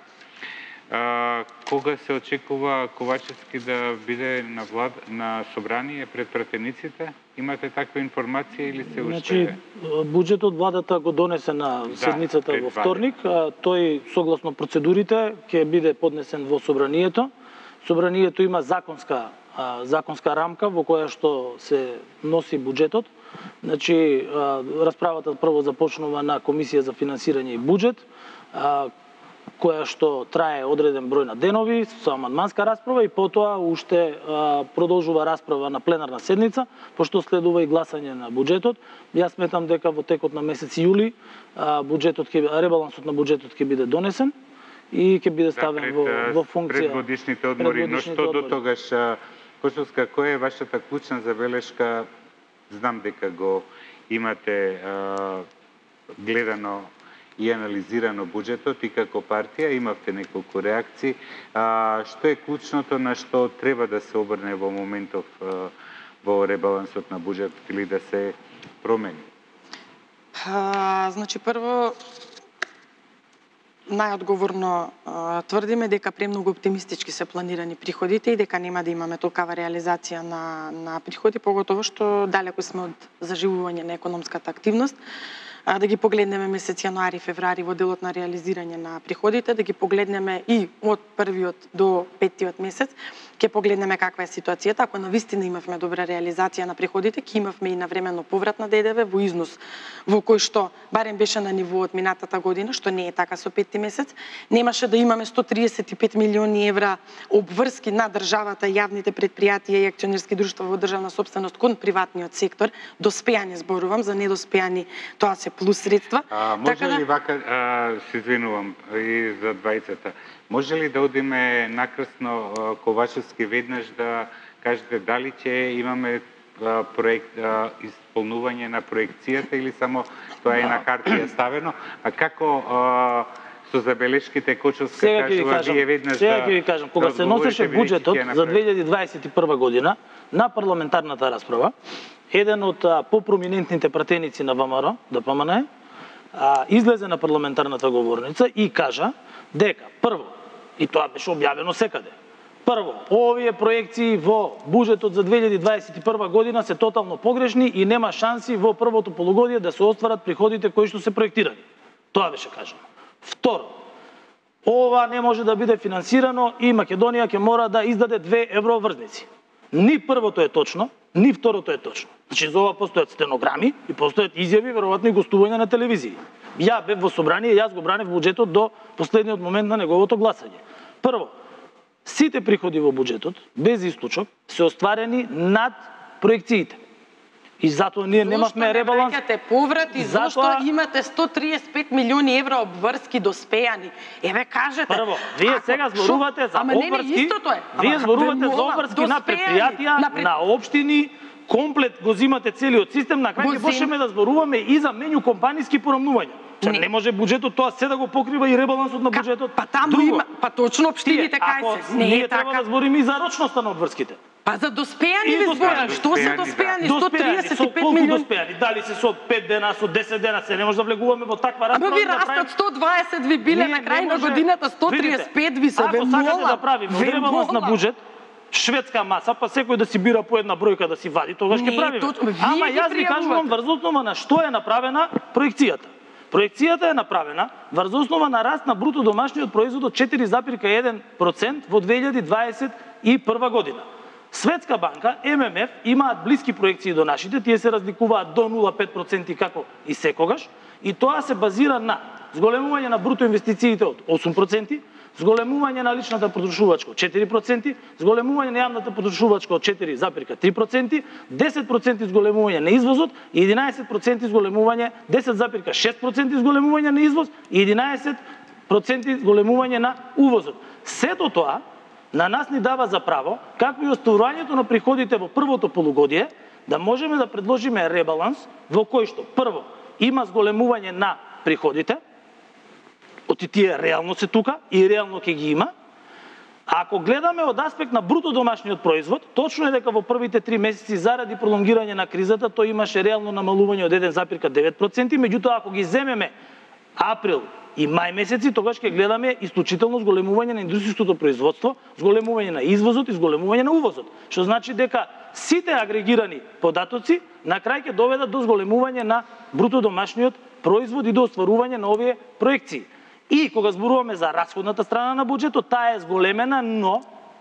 А, кога се очекува Ковачевски да биде на влад на собрание пред пратениците? Имате таква информација или се уште? Значи, буџетот владата го донесе на Да, седницата пред во вторник, а тој согласно процедурите ќе биде поднесен во собранието. Собранието има законска а, законска рамка во која што се носи буџетот. Значи, а, расправата прво започнува на Комисија за финансирање и буџет, а, која што трае одреден број на денови со амандманска расправа и потоа уште а, продолжува расправа на пленарна седница, пошто следува и гласање на буџетот. Јас сметам дека во текот на месец јули а, буџетот ќе ребалансот на буџетот ќе биде донесен и ќе биде ставен пред, во во функција пред годишните одмори, но годишните што до одмори. тогаш, Кошовска, која е вашата клучна забелешка? Знам дека го имате а, гледано и анализирано буџетот и како партија, имавте неколку реакции. А, што е клучното на што треба да се обрне во моментов а, во ребалансот на буџетот или да се промени? А, значи прво најодговорно а, тврдиме дека премногу оптимистички се планирани приходите и дека нема да имаме толкава реализација на на приходи, поготово што далеку сме од заживување на економската активност. А, да ги погледнеме месец јануари, февруари во делот на реализирање на приходите, да ги погледнеме и од првиот до петтиот месец, ќе погледнеме каква е ситуацијата. Ако навистина имавме добра реализација на приходите, ќе имавме и навремено поврат на ДДВ во износ во кој што барем беше на ниво од минатата година, што не е така со петти месец. Немаше да имаме сто триесет и пет милиони евра обврски на државата, јавните предпријатија и акционерски друштва во државна сопственост кон приватниот сектор. Доспејани зборувам, за недоспејани тоа се плюс средства. А, може така ли да... вака, а, се извинувам и за двајцата, може ли да одиме накрасно Ковачевски веднаш да кажете дали ќе имаме а, проект, а, исполнување на проекцијата или само тоа е на хартија ставено, а како а, со забелешките Кочовска кажува вие веднаш сега да... ќе ви кажам, кога да се носеше буџетот за две илјади дваесет и прва година, на парламентарната расправа, еден од попроминентните пратеници на ВМРО, ДПМН, излезе на парламентарната говорница и кажа дека, прво, и тоа беше објавено секаде, прво, овие проекции во буџетот за две илјади дваесет и прва година се тотално погрешни и нема шанси во првото полугодие да се остварат приходите кои што се проектирани. Тоа беше кажано. Второ, ова не може да биде финансирано и Македонија ќе мора да издаде две евроврзници. Ни првото е точно, ни второто е точно. Значи за ова постојат стенограми и постојат изјави, веројатно и гостувања на телевизија. Ја бев во собрание, јас го бранев буџетот до последниот момент на неговото гласање. Прво, сите приходи во буџетот, без исклучок, се остварени над проекциите. И затоа ние немавме ребаланс. Зошто не праќате поврат и зошто затоа... имате сто триесет и пет милиони евра обврски доспејани? Еве кажете. Прво, вие ако... сега зборувате за Ама обврски. Не, не, истото е. Вие Ама, зборувате молам, за обврски на предпријатија, на, пред... на општини, комплет го зимате целиот систем, на крај ќе почнеме да зборуваме и за меѓу компаниски порамнувања. Не. не може буџетот тоа се да го покрива и ребалансот на буџетот. Па таму Друго, има, па точно општините кај се. Не ние е треба така. да збориме и за рочноста на обврските. Па за доспејани ви зборам. Што се доспејани? сто триесет и пет колку милиони. Доспејани? Дали се со пет дена, со десет дена, се не може да влегуваме во таква расправа. Ама ви да растат правим... сто дваесет ви биле на крај на годината, сто триесет и пет ви се. Ако сакате да правиме од ребаланс на буџет, шведска маса, па секој да си бира по една бројка да си вади, тогаш ќе правиме. Ама јас ви кажувам врз основа на што е направена проекцијата. Проекцијата е направена врз основа на раст на бруто домашниот производ од четири зарез и еден процент во две илјади дваесет и прва година. Светска банка, Ем Ем Еф имаат блиски проекции до нашите, тие се разликуваат до нула целу пет проценти како и секогаш, и тоа се базира на зголемување на бруто инвестициите од осум проценти, зголемување на личната потрошувачка од четири проценти, зголемување на јавната потрошувачка од четири зарез и три проценти, десет проценти зголемување на извозот и единаесет проценти зголемување, десет зарез и шест проценти зголемување на извоз и единаесет проценти зголемување на увозот. Сето тоа на нас ни дава за право, како и остварувањето на приходите во првото полугодие, да можеме да предложиме ребаланс во кој што прво има зголемување на приходите, оти тие реално се тука и реално ќе ги има. А ако гледаме од аспект на бруто домашниот производ, точно е дека во првите три месеци заради пролонгирање на кризата тој имаше реално намалување од еден зарез и девет проценти, меѓутоа ако ги земеме април и мај месеци, тогаш ќе гледаме исклучително зголемување на индустријското производство, зголемување на извозот и зголемување на увозот. Што значи дека сите агрегирани податоци на крај ќе доведат до зголемување на бруто домашниот производ и до остварување на овие проекции. И кога зборуваме за расходната страна на буџетот, таа е зголемена, но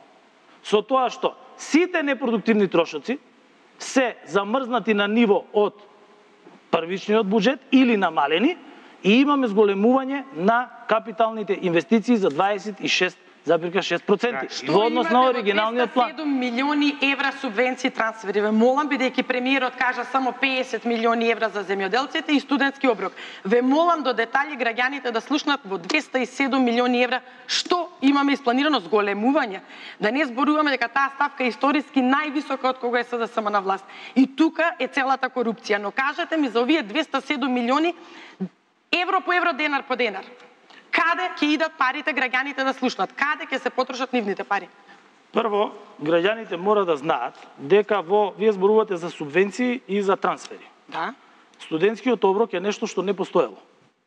со тоа што сите непродуктивни трошоци се замрзнати на ниво од првичниот буџет или намалени, и имаме зголемување на капиталните инвестиции за дваесет и шест зарез и шест проценти во однос на оригиналниот план. двеста и седум милиони евра субвенции трансфери. Ве молам, бидејќи премиерот кажа само песет милиони евра за земјоделците и студентски оброк. Ве молам до детали граѓаните да слушнат во двеста и седум милиони евра што имаме испланирано зголемување. Да не зборуваме дека таа ставка е историски највисока од кога е С Д С М на власт. И тука е целата корупција. Но кажете ми за овие двеста и седум милиони евро по евро, денар по денар. Каде ќе идат парите граѓаните да слушнат? Каде ќе се потрошат нивните пари? Прво, граѓаните мора да знаат дека во вие зборувате за субвенции и за трансфери. Да. Студентскиот оброк е нешто што не постоело.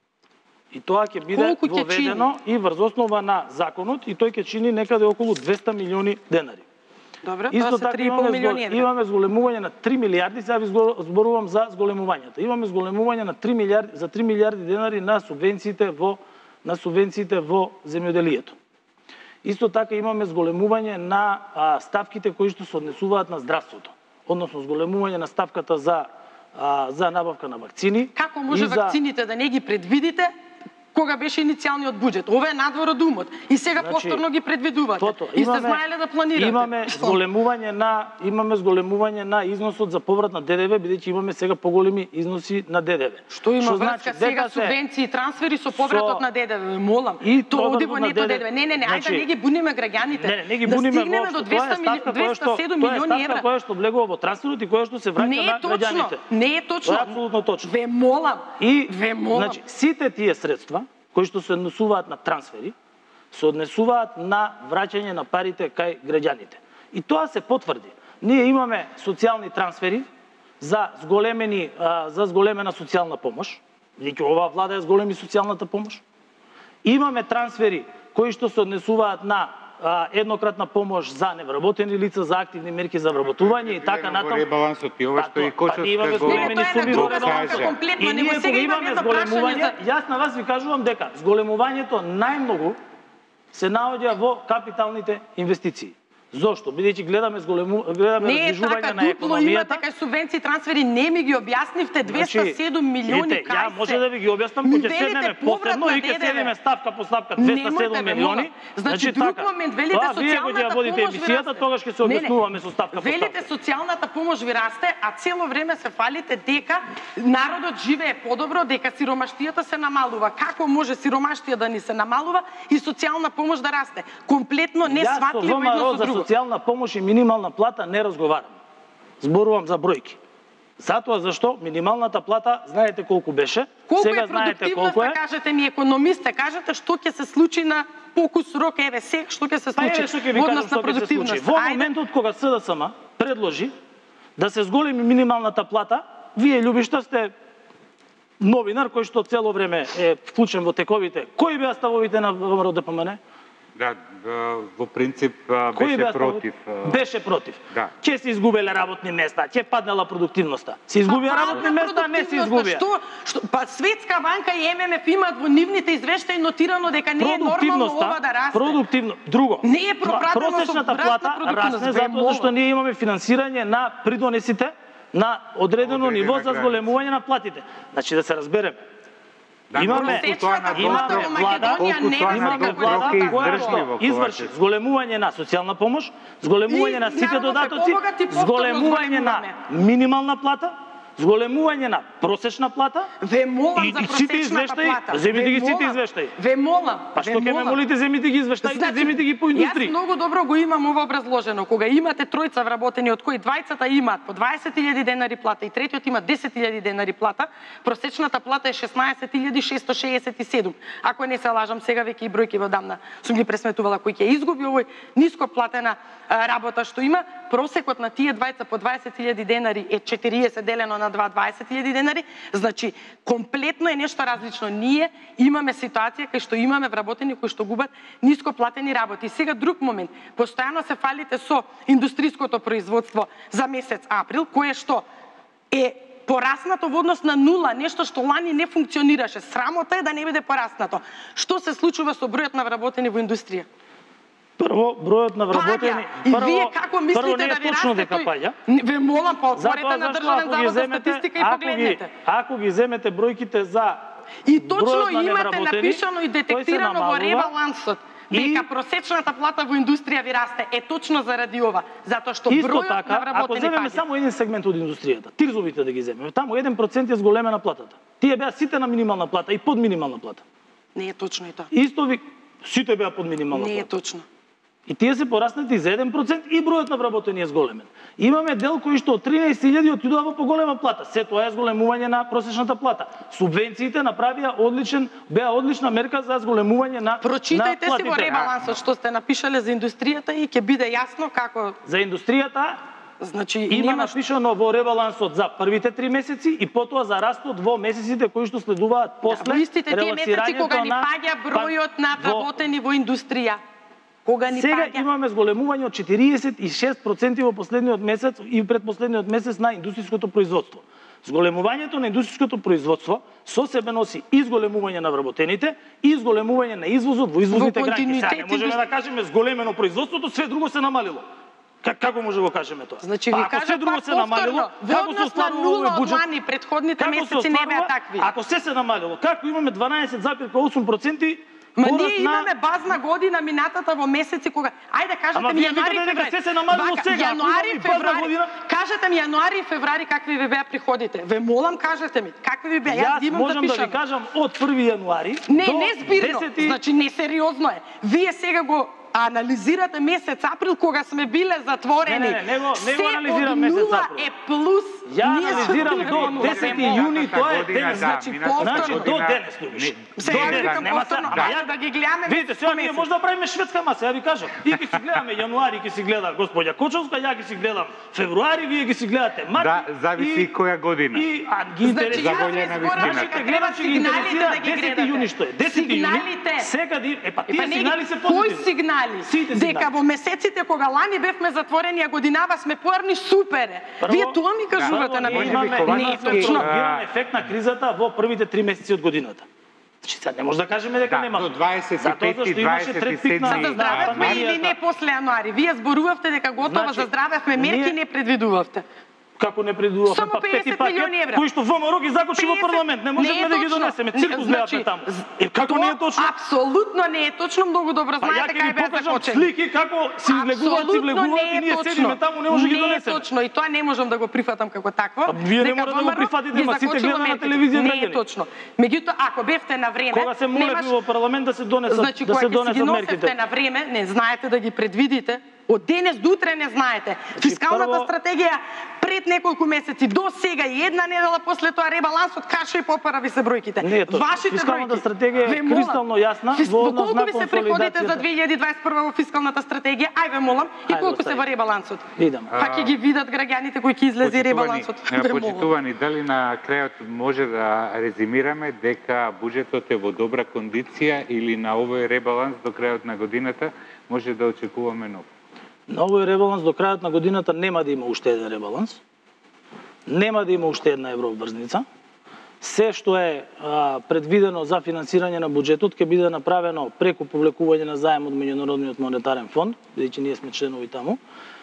И тоа ќе биде Колку ќе воведено чини? и врз основа на законот, и тој ќе чини некаде околу двеста милиони денари. Добро, Исто тоа се така три и пол имаме, милиони евра. имаме зголемување на три милиарди, сега ви зборувам за зголемувањата. Имаме зголемување на три милиарди, за три милиарди денари на субвенциите во на субвенциите во земјоделието. Исто така имаме зголемување на а, ставките кои што се однесуваат на здравството, односно зголемување на ставката за а, за набавка на вакцини. Како може и за... вакцините да не ги предвидите кога беше иницијалниот буџет. Ова е надвор од умот. И сега Значи, повторно ги предвидувате. Тото, и сте имаме- знаеле да планирате. Имаме зголемување на имаме зголемување на износот за поврат на ДДВ, бидејќи имаме сега поголеми износи на ДДВ. Што има врска значи, сега дека се- субвенции и трансфери со повратот со- на ДДВ, молам. И Тоа оди во повратот на нето ДДВ. ДДВ. Не, не, не, ајде Значи, да не ги буниме граѓаните. Не, не, не ги да буниме стигнеме воопшто. до Тоа е двеста ставка која што двеста седум тоа е милиони ставка евра. која што влегува во трансферот и која што се враќа Не е на точно. граѓаните. Не е точно. Тоа е апсолутно точно. Ве молам. И Ве молам. значи сите тие средства кои што се однесуваат на трансфери, се однесуваат на враќање на парите кај граѓаните. И тоа се потврди. Ние имаме социјални трансфери за зголемени а, за зголемена социјална помош, бидејќи оваа влада ја зголеми социјалната помош. Имаме трансфери кои што се однесуваат на а, еднократна помош за невработени лица, за активни мерки за вработување и така Во натаму. ребалансот и ова Па, што и тоа- па, ние имаме Кочовска го зголемени Не, тоа е суми на во друга ребалансот. ставка комплетно, И него ние сега кога имам имаме едно зголемување, прашање јас на вас ви кажувам дека зголемувањето најмногу се наоѓа во капиталните инвестиции. Зошто? Бидејќи гледаме зголему гледаме Не е раздвижување така, на дупло имате економијата. кај субвенции и трансфери, не ми ги објаснивте двеста седум милиони видите, кај ја може се. да ви ги објаснам, Ми ќе велите седнеме поврат посебно на и ќе ДДВ. седиме ставка по ставка двеста седум Немојте, бе, милиони. молам. Значи, друг така. момент, велите Тоа вие кога ја социјалната водите помош ви емисијата, расте. тогаш ќе се Не, не. објаснуваме со ставка по Велите ставка. социјалната помош ви расте, а цело време се фалите дека народот живее подобро, дека сиромаштијата се намалува. Како може сиромаштија да ни се намалува и социјална помош да расте? Комплетно несватливо едно Јас со за друго. социјална помош и минимална плата не разговарам. Зборувам за бројки. Затоа зашто минималната плата, знаете колку беше, Колку сега е знаете продуктивноста, колку е. кажете ми економисте, кажете што ќе се случи на покус рок, еве се, што ќе се Па случи еве што ќе ви во кажам однос што на ќе се случи. продуктивност. Во Ајде. моментот кога СДСМ предложи да се зголеми минималната плата, вие Љубишта сте новинар кој што цело време е вклучен во тековите. Кои беа ставовите на ВМРО Д П М Н? Да, во принцип Кои беше беа против. ставовите? Беше против. Да. Ќе се изгубеле работни места, ќе паднала продуктивноста. Се изгубија Па, работни правна места, не се продуктивност, изгубија. Што, што, па Светска банка и М М Ф имаат во нивните извештаи нотирано дека не е нормално ова да расте. Продуктивно. Друго. Не е пропратено со Просечната раст на плата продуктивност. расне Бе, затоа молам. зашто ние имаме финансирање на придонесите на одредено Одредена ниво за граница. зголемување на платите. Значи да се разбереме. Да, Имаме- колку тоа на Просечната имаме плата во влада, Македонија колку не тоа е на Имаме дека добро влада е која издржливо, што изврши Ковачевски. зголемување на социјална помош, зголемување на И сите народот се додатоци, побогат и повторно зголемување на зголемуваме. минимална плата, зголемување на просечна плата. Ве молам И- за и сите просечната извештаи, плата. земите Ве ги сите молам. извештаи. Ве молам. Па ве што ќе ме молам. молите, земите ги извештаите, земите ги по индустрии. Јас многу добро го имам ова образложено. Кога имате тројца вработени, од кои двајцата имаат по дваесет илјади денари плата и третиот има десет илјади денари плата, просечната плата е шеснаесет илјади шестоста шеесет и седум. Ако не се лажам, сега веќе и бројки во дамна сум ги пресметувала кој ќе изгуби овој ниско платена а, работа што има. Просекот на тие двајца по дваесет илјади денари е четириесет делено на два дваесет илјади денари. Значи, комплетно е нешто различно. Ние имаме ситуација кај што имаме вработени кои што губат ниско платени работи. Сега друг момент. Постојано се фалите со индустриското производство за месец април, кое што е пораснато во однос на нула, нешто што лани не функционираше. Срамота е да не биде пораснато. Што се случува со бројот на вработени во индустрија? Прво, бројот на вработени... Паѓа. И прво, вие како мислите прво не е да ви точно расте дека тој? паѓа. Ве молам, па отворете Затоа на зашто Државен ако ги завод за земете, статистика и ако ги, погледнете. ако ги земете бројките за И точно бројот на имате невработени, напишано и тој се детектирано во намалува ребалансот и- дека просечната плата во индустрија ви расте е точно заради ова, затоа што Исто бројот така, на ако вработени земеме паѓа. само еден сегмент од индустријата, тирзовите да ги земеме, таму еден процент е зголемена платата. Тие беа сите на минимална плата и под минимална плата. Не е точно и тоа. Исто ви сите беа под минимална Не е плата. точно. И тие се пораснати за еден процент и бројот на вработени е зголемен. Имаме дел кој што од тринаесет илјади отидува во поголема плата. Се тоа е зголемување на просечната плата. Субвенциите направија одличен, беа одлична мерка за зголемување на Прочитајте на си во платите. ребалансот што сте напишале за индустријата и ќе биде јасно како, За индустријата значи има нема напишано во ребалансот за првите три месеци и потоа за растот во месеците кои што следуваат после во истите тие месеци кога ни на- паѓа бројот на во- вработени во индустрија. Кога ни Сега паѓа имаме зголемување од четириесет и шест проценти во последниот месец и предпоследниот месец на индустријското производство. Зголемувањето на индустријското производство со себе носи и зголемување на вработените и зголемување на извозот во извозните Во граници. Сега континуитет не можеме индустри- да кажеме зголемено производството, све друго се намалило. Как, како може да го кажеме тоа? Значи па, ви ако кажа се друго пак се намалило, повторно, во како се однос на остварува нула овој од буџет? лани, предходните Како се месеци не беа остварува? такви. Ако се се намалило, како имаме дванаесет зарез осум проценти Ма пораз ние на... имаме базна година минатата во месеци кога... Ајде кажете Ама ми вие јануари, викате дека февруари. се се намалило Вака, сега, ако јануари, имаме базна февруари. година- Кажете ми јануари и февруари какви ви беа приходите. Ве молам кажете ми, какви ви беа? Јас ги Јас имам можам да запишано. ви кажам од први јануари Не, до не збирно. десети Значи несериозно е. Вие сега го анализирате месец април кога сме биле затворени. Не, не, не, не го- не го Се анализирам од месец нула април. е плюс. Ја Ние сме анализирам биле до во нула. десети јуни, тоа е денес. значи, минатата повторно. Значи до година- денес, Лјубиш. Сега До ви денес, викам нема се- повторно, ама ајде ја- да ги гледаме Видите, месец сега по ние месец. може да правиме шведска маса, ја ви кажам. И ќе си гледаме јануари, ќе си гледа господја Кочовска, ја ќе си гледам февруари, вие ќе си гледате март. Да, зависи и која година. И а ги Значи, интересира јас ви вољена зборам вистина. дека Нашите треба гледачи ги сигналите интересира да ги десети гледате. јуни што е. десети јуни, Сигналите. секаде, е па Е, тие па не ги- сигнали се Кои позитивни. сигнали? Сите Дека сигнали. во месеците кога лани бевме затворени, а годинава сме поарни, супер е. Прво- Вие тоа ми кажувате Прво, на ние Може мене. би имаме Ковачевски- Не е имаме точно. пролонгиран ефект на кризата во првите три месеци од годината. Значи сега не може да кажеме дека Да, нема. до дваесет и Затоа пети, зашто имаше трет пик на дваесет и седми, За да, здравевме да, или не пандемијата. после јануари? Вие зборувавте дека готово Значи, за здравевме мерки ние- не предвидувавте. Како не предвидувавме Само па пети педесет пакет, милиони евра. кои што ВМРО ги закочи во педесет парламент. Не не можеме е да ги точно. донесеме. Не, Циркус значи, гледате таму. з- Е, како не е точно? Апсолутно не е точно, многу добро Па ја знаете ќе кај ви беа покажам закочени. слики како си излегуваат, си влегуваат и ние седиме таму, не може да ги Не е донесеме. точно и тоа не можам да го прифатам како такво. А вие не дека можете да го ВМРО прифатите, ги ма сите закочило гледа на мерките. телевизија, Не граѓани. е точно. Меѓутоа, ако бевте на време, Кога се молевме немаш- во парламент да се донесат, Значи, да кога се ќе си ги донесат носевте мерките. на време, не знаете да ги предвидите, од денес до утре не знаете. Фискалната прво- стратегија пред неколку месеци до сега и една недела после тоа ребалансот каша и поправи се бројките. Не е точно. Вашите Фискалната бројки. стратегија е Ве молам, кристално јасна фис- во во однос колку на ви се приходите за консолидацијата. две илјади дваесет и прва во фискалната стратегија? Ај ве молам, и Ајде, колку се остави. во ребалансот? Идемо. Па ќе ги видат граѓаните кои ќе излезе Почитувани- ребалансот. е, Ве молам. Почитувани, дали на крајот може да резимираме дека буџетот е во добра кондиција или на овој ребаланс до крајот на годината може да очекуваме нов? На овој ребаланс до крајот на годината нема да има уште еден ребаланс. Нема да има уште една еврообврзница. Се што е а, предвидено за финансирање на буџетот ќе биде направено преку повлекување на заем од Меѓународниот монетарен фонд, бидејќи ние сме членови таму,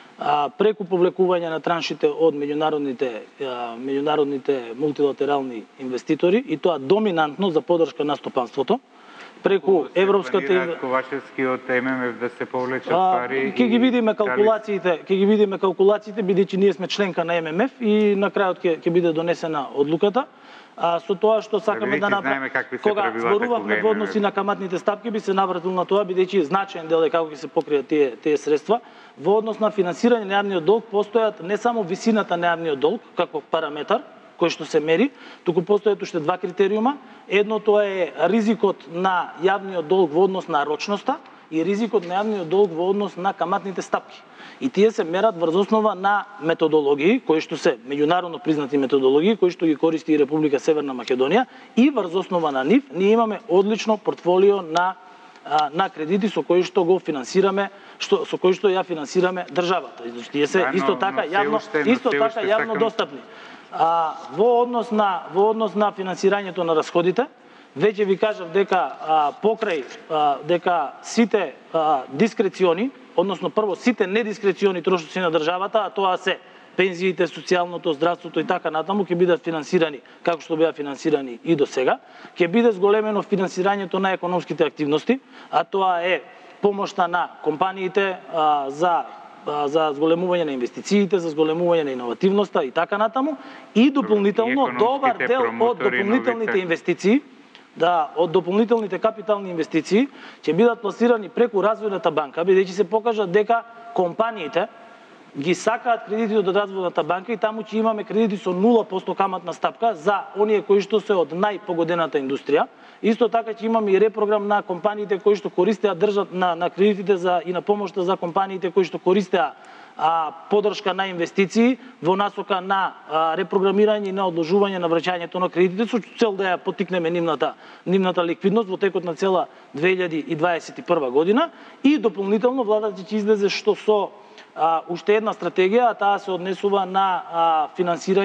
а, преку повлекување на траншите од меѓународните а, меѓународните мултилатерални инвеститори и тоа доминантно за поддршка на стопанството, преку европската Планираат Ковачевски од Ем Ем Еф да се повлечат А, пари. Ќе ги и видиме дали- калкулациите, ќе ги видиме калкулациите бидејќи ние сме членка на Ем Ем Еф и на крајот ќе ќе биде донесена одлуката. А со тоа што сакаме бидејќи да направиме, знаеме какви се кога правилата зборувавме кога во односи Ем Ем Еф. на каматните стапки, би се навратил на тоа бидејќи значаен дел е како ќе се покријат тие тие средства. Во однос на финансирање на јавниот долг постојат не само висината на јавниот долг како параметар кој што се мери, туку постојат уште два критериума. Едното е ризикот на јавниот долг во однос на рочноста и ризикот на јавниот долг во однос на каматните стапки. И тие се мерат врз основа на методологии, кои што се меѓународно признати методологии, кои што ги користи и Република Северна Македонија, и врз основа на нив ние имаме одлично портфолио на а, на кредити со кои што го финансираме, што со кои што ја финансираме државата. И значи тие се Да, но- исто така но се јавно уште- но исто се така уште јавно сакам- достапни. А, во однос на во однос на финансирањето на расходите, веќе ви кажав дека а, покрај а, дека сите а, дискрециони, односно прво сите недискрециони трошоци на државата, а тоа се пензиите, социјалното, здравството и така натаму ќе бидат финансирани како што беа финансирани и до сега. Ќе биде зголемено финансирањето на економските активности, а тоа е помошта на компаниите а, за за зголемување на инвестициите, за зголемување на иновативноста и така натаму, и дополнително И добар економските дел од промотори, дополнителните новите. инвестиции, да, од дополнителните капитални инвестиции ќе бидат пласирани преку Развојната банка, бидејќи се покажа дека компаниите ги сакаат кредити од Развојната банка и таму ќе имаме кредити со нула проценти каматна стапка за оние кои што се од најпогодената индустрија. Исто така ќе имаме и репрограм на компаниите кои што користеа држат на, на кредитите за и на помошта за компаниите кои што користеа а, поддршка на инвестиции во насока на а, репрограмирање и на одложување на враќањето на кредитите со цел да ја поттикнеме нивната нивната ликвидност во текот на цела две илјади и дваесет и прва година и дополнително владата ќе излезе што со а, уште една стратегија, а таа се однесува на а, финансирање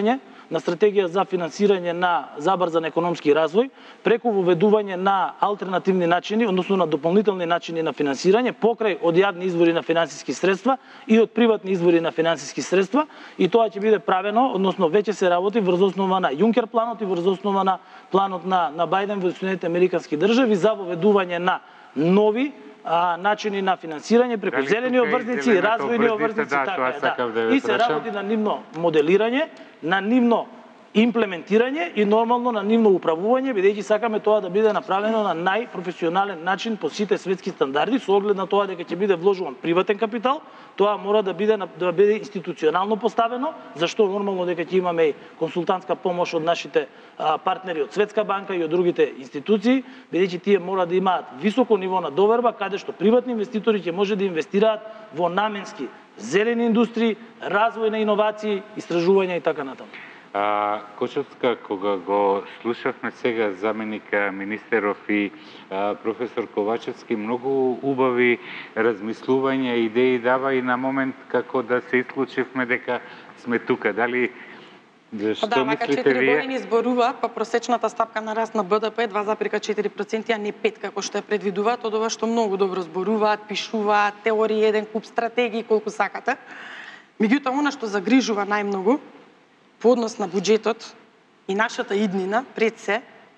на стратегија за финансирање на забрзан економски развој, преку воведување на алтернативни начини, односно на дополнителни начини на финансирање, покрај од јавни извори на финансиски средства и од приватни извори на финансиски средства, и тоа ќе биде правено, односно веќе се работи врз основа на Јункер планот и врз основа на планот на на Бајден во Соединетите Американски држави за воведување на нови а, начини на финансирање преку Дали зелени обврзници и развојни обврзници, да, така е, да. да И се работи на нивно моделирање, на нивно имплементирање и нормално на нивно управување, бидејќи сакаме тоа да биде направено на најпрофесионален начин по сите светски стандарди, со оглед на тоа дека ќе биде вложуван приватен капитал, тоа мора да биде да биде институционално поставено, зашто нормално дека ќе имаме и консултантска помош од нашите а, партнери од Светска банка и од другите институции, бидејќи тие мора да имаат високо ниво на доверба, каде што приватни инвеститори ќе може да инвестираат во наменски зелени индустрии, развој на иновации, истражувања и така натаму. А, Кочовска, кога го слушавме сега заменика министеров и а, професор Ковачевски, многу убави размислувања, идеи дава и на момент како да се исклучивме дека сме тука. Дали што да, мислите четири вие? години зборуваат, па просечната стапка на раст на Б Д П е два зарез четири проценти, а не пет како што е предвидуваат, од ова што многу добро зборуваат, пишуваат, теории, еден куп стратегии, колку сакате. Меѓутоа, она што загрижува најмногу по однос на буџетот и нашата иднина пред се,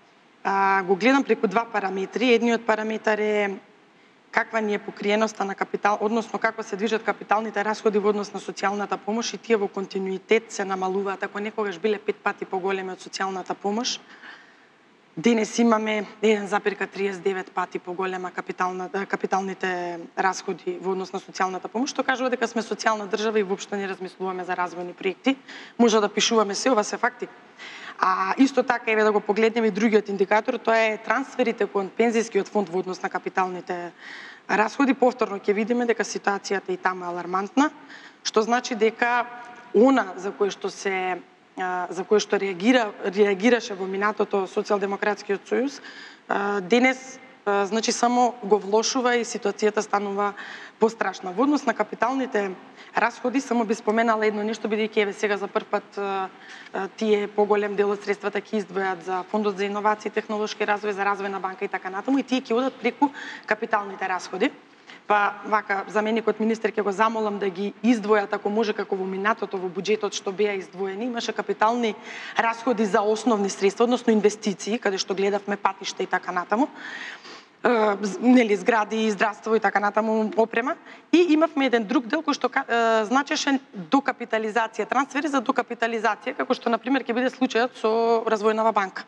а, го гледам преку два параметри. Едниот параметар е каква ни е покриеноста на капитал, односно како се движат капиталните расходи во однос на социјалната помош, и тие во континуитет се намалуваат. Ако некогаш биле пет пати поголеми од социјалната помош, денес имаме еден зарез триесет и девет пати поголема капитална, капиталните расходи во однос на социјалната помош, што кажува дека сме социјална држава и воопшто не размислуваме за развојни проекти. Може да пишуваме се, ова се факти. А исто така, еве да го погледнеме и другиот индикатор, тоа е трансферите кон пензискиот фонд во однос на капиталните расходи. Повторно ќе видиме дека ситуацијата и таму е алармантна, што значи дека она за кое што се за кое што реагира, реагираше во минатото Социјалдемократскиот сојуз, денес значи само го влошува и ситуацијата станува пострашна. Во однос на капиталните расходи само би споменала едно нешто, бидејќи еве сега за прв пат тие поголем дел од средствата ќе издвојат за фондот за иновации, технолошки развој, за развојна банка и така натаму, и тие ќе одат преку капиталните расходи. Па вака заменикот министер ќе го замолам да ги издвојат, ако може, како во минатото во буџетот што беа издвоени. Имаше капитални расходи за основни средства, односно инвестиции, каде што гледавме патишта и така натаму, е, нели згради, здравство и така натаму, опрема. И имавме еден друг дел кој што е, значеше докапитализација, трансфери за докапитализација, како што на пример ќе биде случајот со Развојнава банка.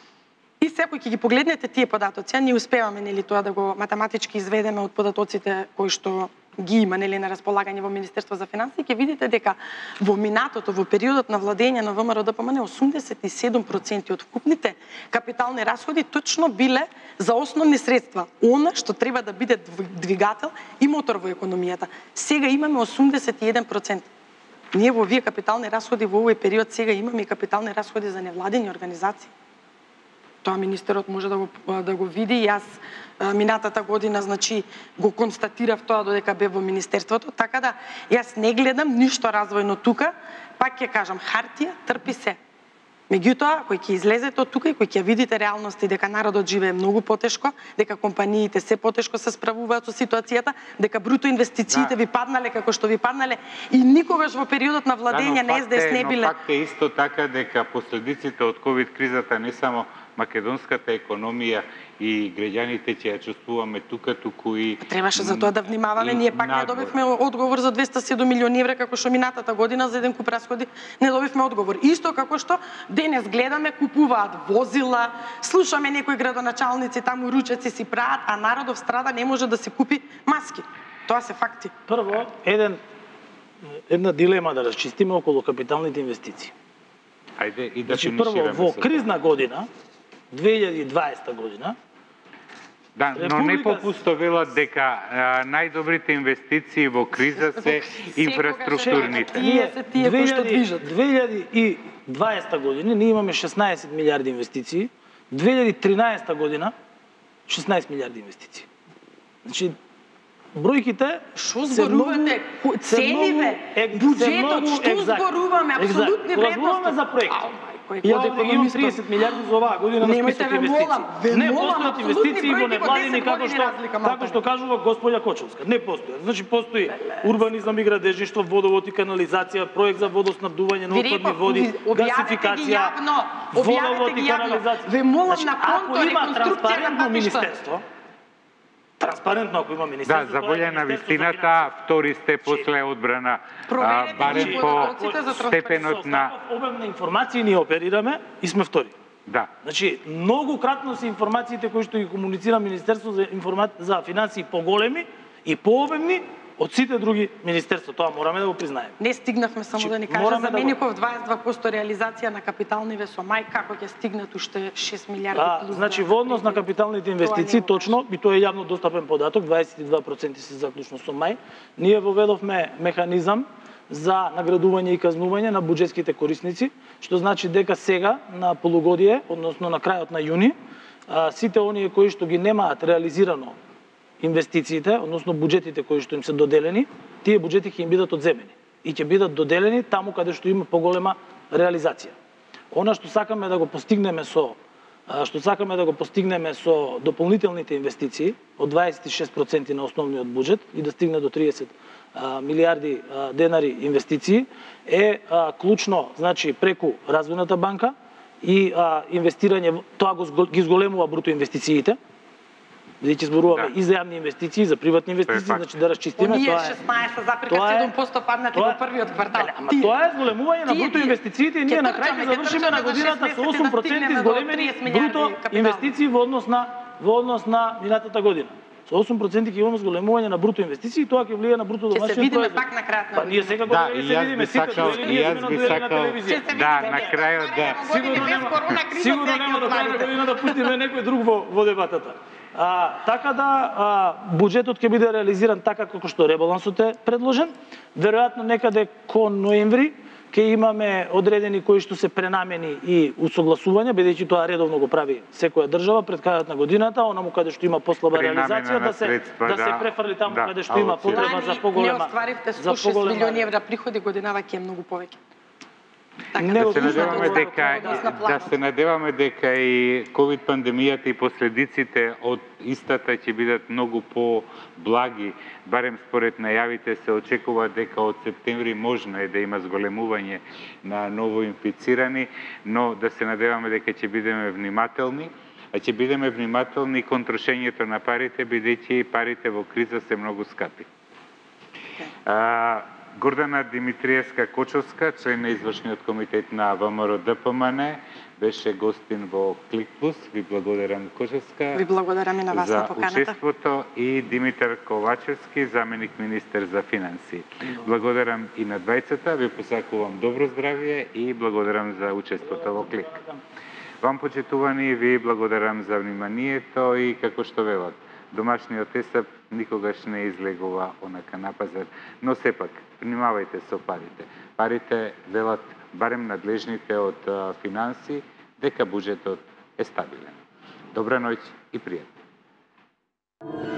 И секој ќе ги погледнете тие податоци, а ние успеваме нели тоа да го математички изведеме од податоците кои што ги има нели на располагање во Министерство за финансии, ќе видите дека во минатото, во периодот на владење на ВМРО Д П М Н, осумдесет и седум проценти од вкупните капитални расходи точно биле за основни средства, она што треба да биде двигател и мотор во економијата. Сега имаме осумдесет и еден проценти. Ние во овие капитални расходи во овој период сега имаме и капитални расходи за невладини организации. Тоа министерот може да го да го види. Јас минатата година значи го констатирав тоа додека бев во министерството, така да јас не гледам ништо развојно тука, пак ќе кажам, хартија трпи се. Меѓутоа, кој ќе излезете од тука и кој ќе видите реалности дека народот живее многу потешко, дека компаниите се потешко се справуваат со ситуацијата, дека бруто инвестициите да. ви паднале како што ви паднале и никогаш во периодот на владење да, на С Д С не биле. Но факт е исто така дека последиците од ковид кризата не само македонската економија и граѓаните ќе ја чувствуваме тука, туку и... Требаше за тоа да внимаваме, ние пак не добивме одговор за двеста и седум милиони евра, како што минатата година за еден куп расходи не добивме одговор. Исто како што денес гледаме, купуваат возила, слушаме некои градоначалници таму ручеци си прават, а народов страда, не може да си купи маски. Тоа се факти. Прво, еден, една дилема да расчистиме околу капиталните инвестиции. Ајде и да значи, прво, во кризна година, две илјади и дваесета година. Да, но не попусто велат дека а, најдобрите инвестиции во криза се инфраструктурните. Тие се тие кои што движат. две илјади и дваесета година ние имаме шеснаесет милиарди инвестиции, две илјади и тринаесета година шеснаесет милиарди инвестиции. Значи бројките Што зборувате? Цениве, буџетот, што зборуваме? Апсолутни вредности. Разборуваме за проекти. Ја имам триесет милиарди за оваа година на список инвестиции. Не постојат инвестиции во невладини како што како што кажува господја Кочовска. Не постојат. Значи постои урбанизам и градежништво, водовод и канализација, проект за водоснабдување на отпадни води, гасификација, водовод и канализација. Ве молам на конто реконструкција на министерство. Транспарентно, ако има министерство. Да, за волја на вистината, втори сте после одбрана, а, барем по степенот на... Обем на информации ние оперираме и сме втори. Да. Значи, многу кратно се информациите кои што ги комуницира Министерство за, информа... за финансии поголеми и пообемни од сите други министерства. Тоа мораме да го признаеме. Не стигнавме, само да ни кажа, за Меников дваесет и два проценти реализација на капиталниве со мај, како ќе стигнат уште шест милиарди плюс. Значи, во однос на капиталните инвестиции, точно, и тоа е јавно достапен податок, дваесет и два проценти се заклучно со мај, ние воведовме механизам за наградување и казнување на буџетските корисници, што значи дека сега, на полугодие, односно на крајот на јуни, сите оние кои што ги немаат реализирано инвестициите, односно буџетите кои што им се доделени, тие буџети ќе им бидат одземени и ќе бидат доделени таму каде што има поголема реализација. Она што сакаме да го постигнеме со што сакаме да го постигнеме со дополнителните инвестиции од дваесет и шест проценти на основниот буџет и да стигне до триесет милиарди денари инвестиции е клучно, значи преку Развојната банка и инвестирање, тоа го ги зголемува бруто инвестициите. Бидејќи зборуваме да. И за јавни инвестиции, и за приватни инвестиции, значи да расчистиме, Оние тоа е шеснаесет запирка седум проценти паднати во првиот квартал. Ама тоа е зголемување на бруто инвестициите и ние на крај ќе завршиме на годината со осум проценти зголемени бруто инвестиции во однос на во однос на минатата година. Со осум проценти ќе имаме зголемување на бруто инвестиции и тоа ќе влие на бруто домашен производ. Ќе се видиме пак на крајот на година. Па ние секако да, ќе се видиме сите и јас би сакал да на крајот да сигурно нема сигурно нема до крај на година да пуштиме некој друг во во дебатата. А, така да а, буџетот ќе биде реализиран така како што ребалансот е предложен. Веројатно некаде кон ноември ќе имаме одредени кои што се пренамени и усогласувања, бидејќи тоа редовно го прави секоја држава пред крајот на годината, онаму каде што има послаба реализација да се средства, да се префрли таму да, каде што има потреба за поголема. Не остваривте сто и шест милиони евра приходи, годинава ќе е многу повеќе. Така, да се надеваме дека да се надеваме дека и ковид пандемијата и последиците од истата ќе бидат многу по-благи, барем според најавите се очекува дека од септември можно е да има зголемување на ново инфицирани, но да се надеваме дека ќе бидеме внимателни, а ќе бидеме внимателни кон трошењето на парите, бидејќи парите во криза се многу скапи. А, Гордана Димитриевска Кочовска, член на извршниот комитет на ВМРО Д П М Н, беше гостин во Кликбус. Ви благодарам, Кочовска. Ви благодарам и на вас на поканата. За учеството и Димитар Ковачевски, заменик министер за финансии. Благодарам и на двајцата, ви посакувам добро здравје и благодарам за учеството во Клик. Вам, почитувани, ви благодарам за вниманието и како што велат, домашниот есап никогаш не излегува онака на пазар, но сепак внимавајте со парите. Парите велат барем надлежните од финанси дека буџетот е стабилен. Добра ноќ и пријатно.